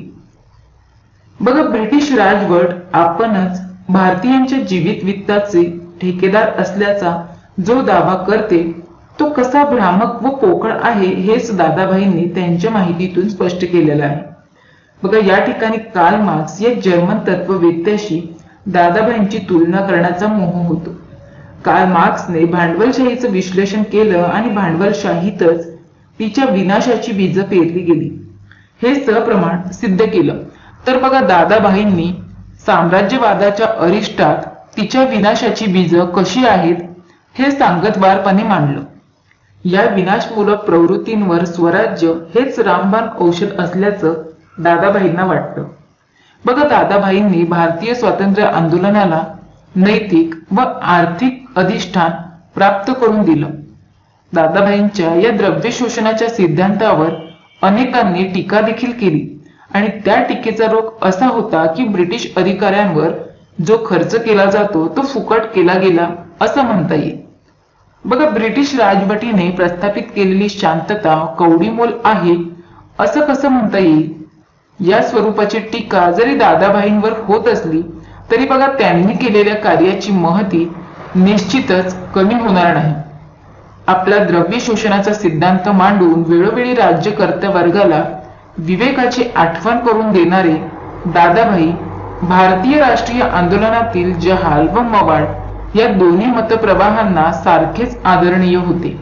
बघा, ब्रिटिश राजवट आपणच भारतीयांच्या जीवित वित्ताचे ठेकेदार असल्याचा जो दावा करते तो कसा भ्रामक व पोकळ आहे हेच दादाभाईंनी त्यांच्या माहितीतून स्पष्ट केलेलं आहे. बघा, या ठिकाणी कार्ल मार्क्स या जर्मन तत्ववेत्याशी दादाभाईंची तुलना करण्याचा मोह होतो. कार्ल मार्क्सने भांडवलशाहीचं विश्लेषण केलं आणि भांडवलशाहीतच तिच्या विनाशाची बीज पेरली गेली हे सप्रमाण सिद्ध केलं. तर बघा, दादाभाईंनी साम्राज्यवादाच्या अरिष्टात तिच्या विनाशाची बीज कशी आहेत हे सांगतवारपणे मांडलं. या विनाशमूलक प्रवृत्तींवर स्वराज्य हेच रामबाण औषध असल्याचं दादाभाईंना वाटतं. बघा, दादाभाईंनी भारतीय स्वातंत्र्य आंदोलनाला नैतिक व आर्थिक अधिष्ठान प्राप्त करून दिलं. दादाभाईंच्या या द्रव्य शोषणाच्या सिद्धांतावर अनेकांनी टीका देखील केली आणि त्या टीकेचा रोख असा होता की ब्रिटिश अधिकाऱ्यांवर जो खर्च केला जातो तो फुकट केला गेला असं म्हणता येईल. बघा, ब्रिटिश राजवटीने प्रस्थापित केलेली शांतता कवडीमोल आहे असं कसं म्हणता येईल. या स्वरूपाची टीका जरी दादाभाईंवर होत असली तरी बघा, त्यांनी केलेल्या कार्याची महती निश्चितच कमी होणार नाही. आपला द्रव्य शोषणाचा सिद्धांत मांडून वेळोवेळी राज्यकर्त्या वर्गाला विवेकाची आठवण करून देणारे दादाभाई भारतीय राष्ट्रीय आंदोलनातील जहाल व मवाळ या दोन्ही मतप्रवाहांना सारखेच आदरणीय होते.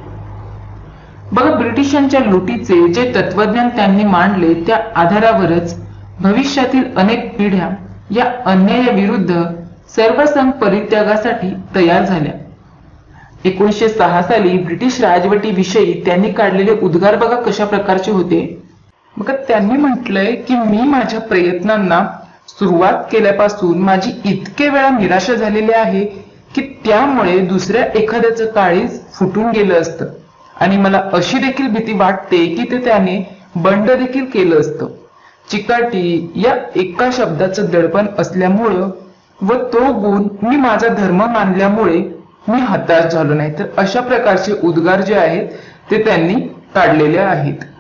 बघा, ब्रिटिशांच्या लुटीचे जे तत्वज्ञान त्यांनी मांडले त्या आधारावरच भविष्यातील अनेक पिढ्या या अन्यायाविरुद्ध सर्वसंग परित्यागासाठी तयार झाल्या. एकोणीसशे सहा साली ब्रिटिश राजवटीविषयी त्यांनी काढलेले उद्गार बघा कशा प्रकारचे होते. बघा, त्यांनी म्हटलंय की मी माझ्या प्रयत्नांना सुरुवात केल्यापासून माझी इतके वेळा निराशा झालेली आहे की त्यामुळे दुसऱ्या एखाद्याचं काळीज फुटून गेलं असतं आणि मला अशी देखील भीती वाटते की ते त्याने बंड देखील केलं असतं. चिकाटी या एका शब्दाचं दडपण असल्यामुळं व तो गुण मी माझा धर्म मानल्यामुळे मी हताश झालो नाही. तर अशा प्रकारचे उद्गार जे आहेत ते त्यांनी काढलेले आहेत.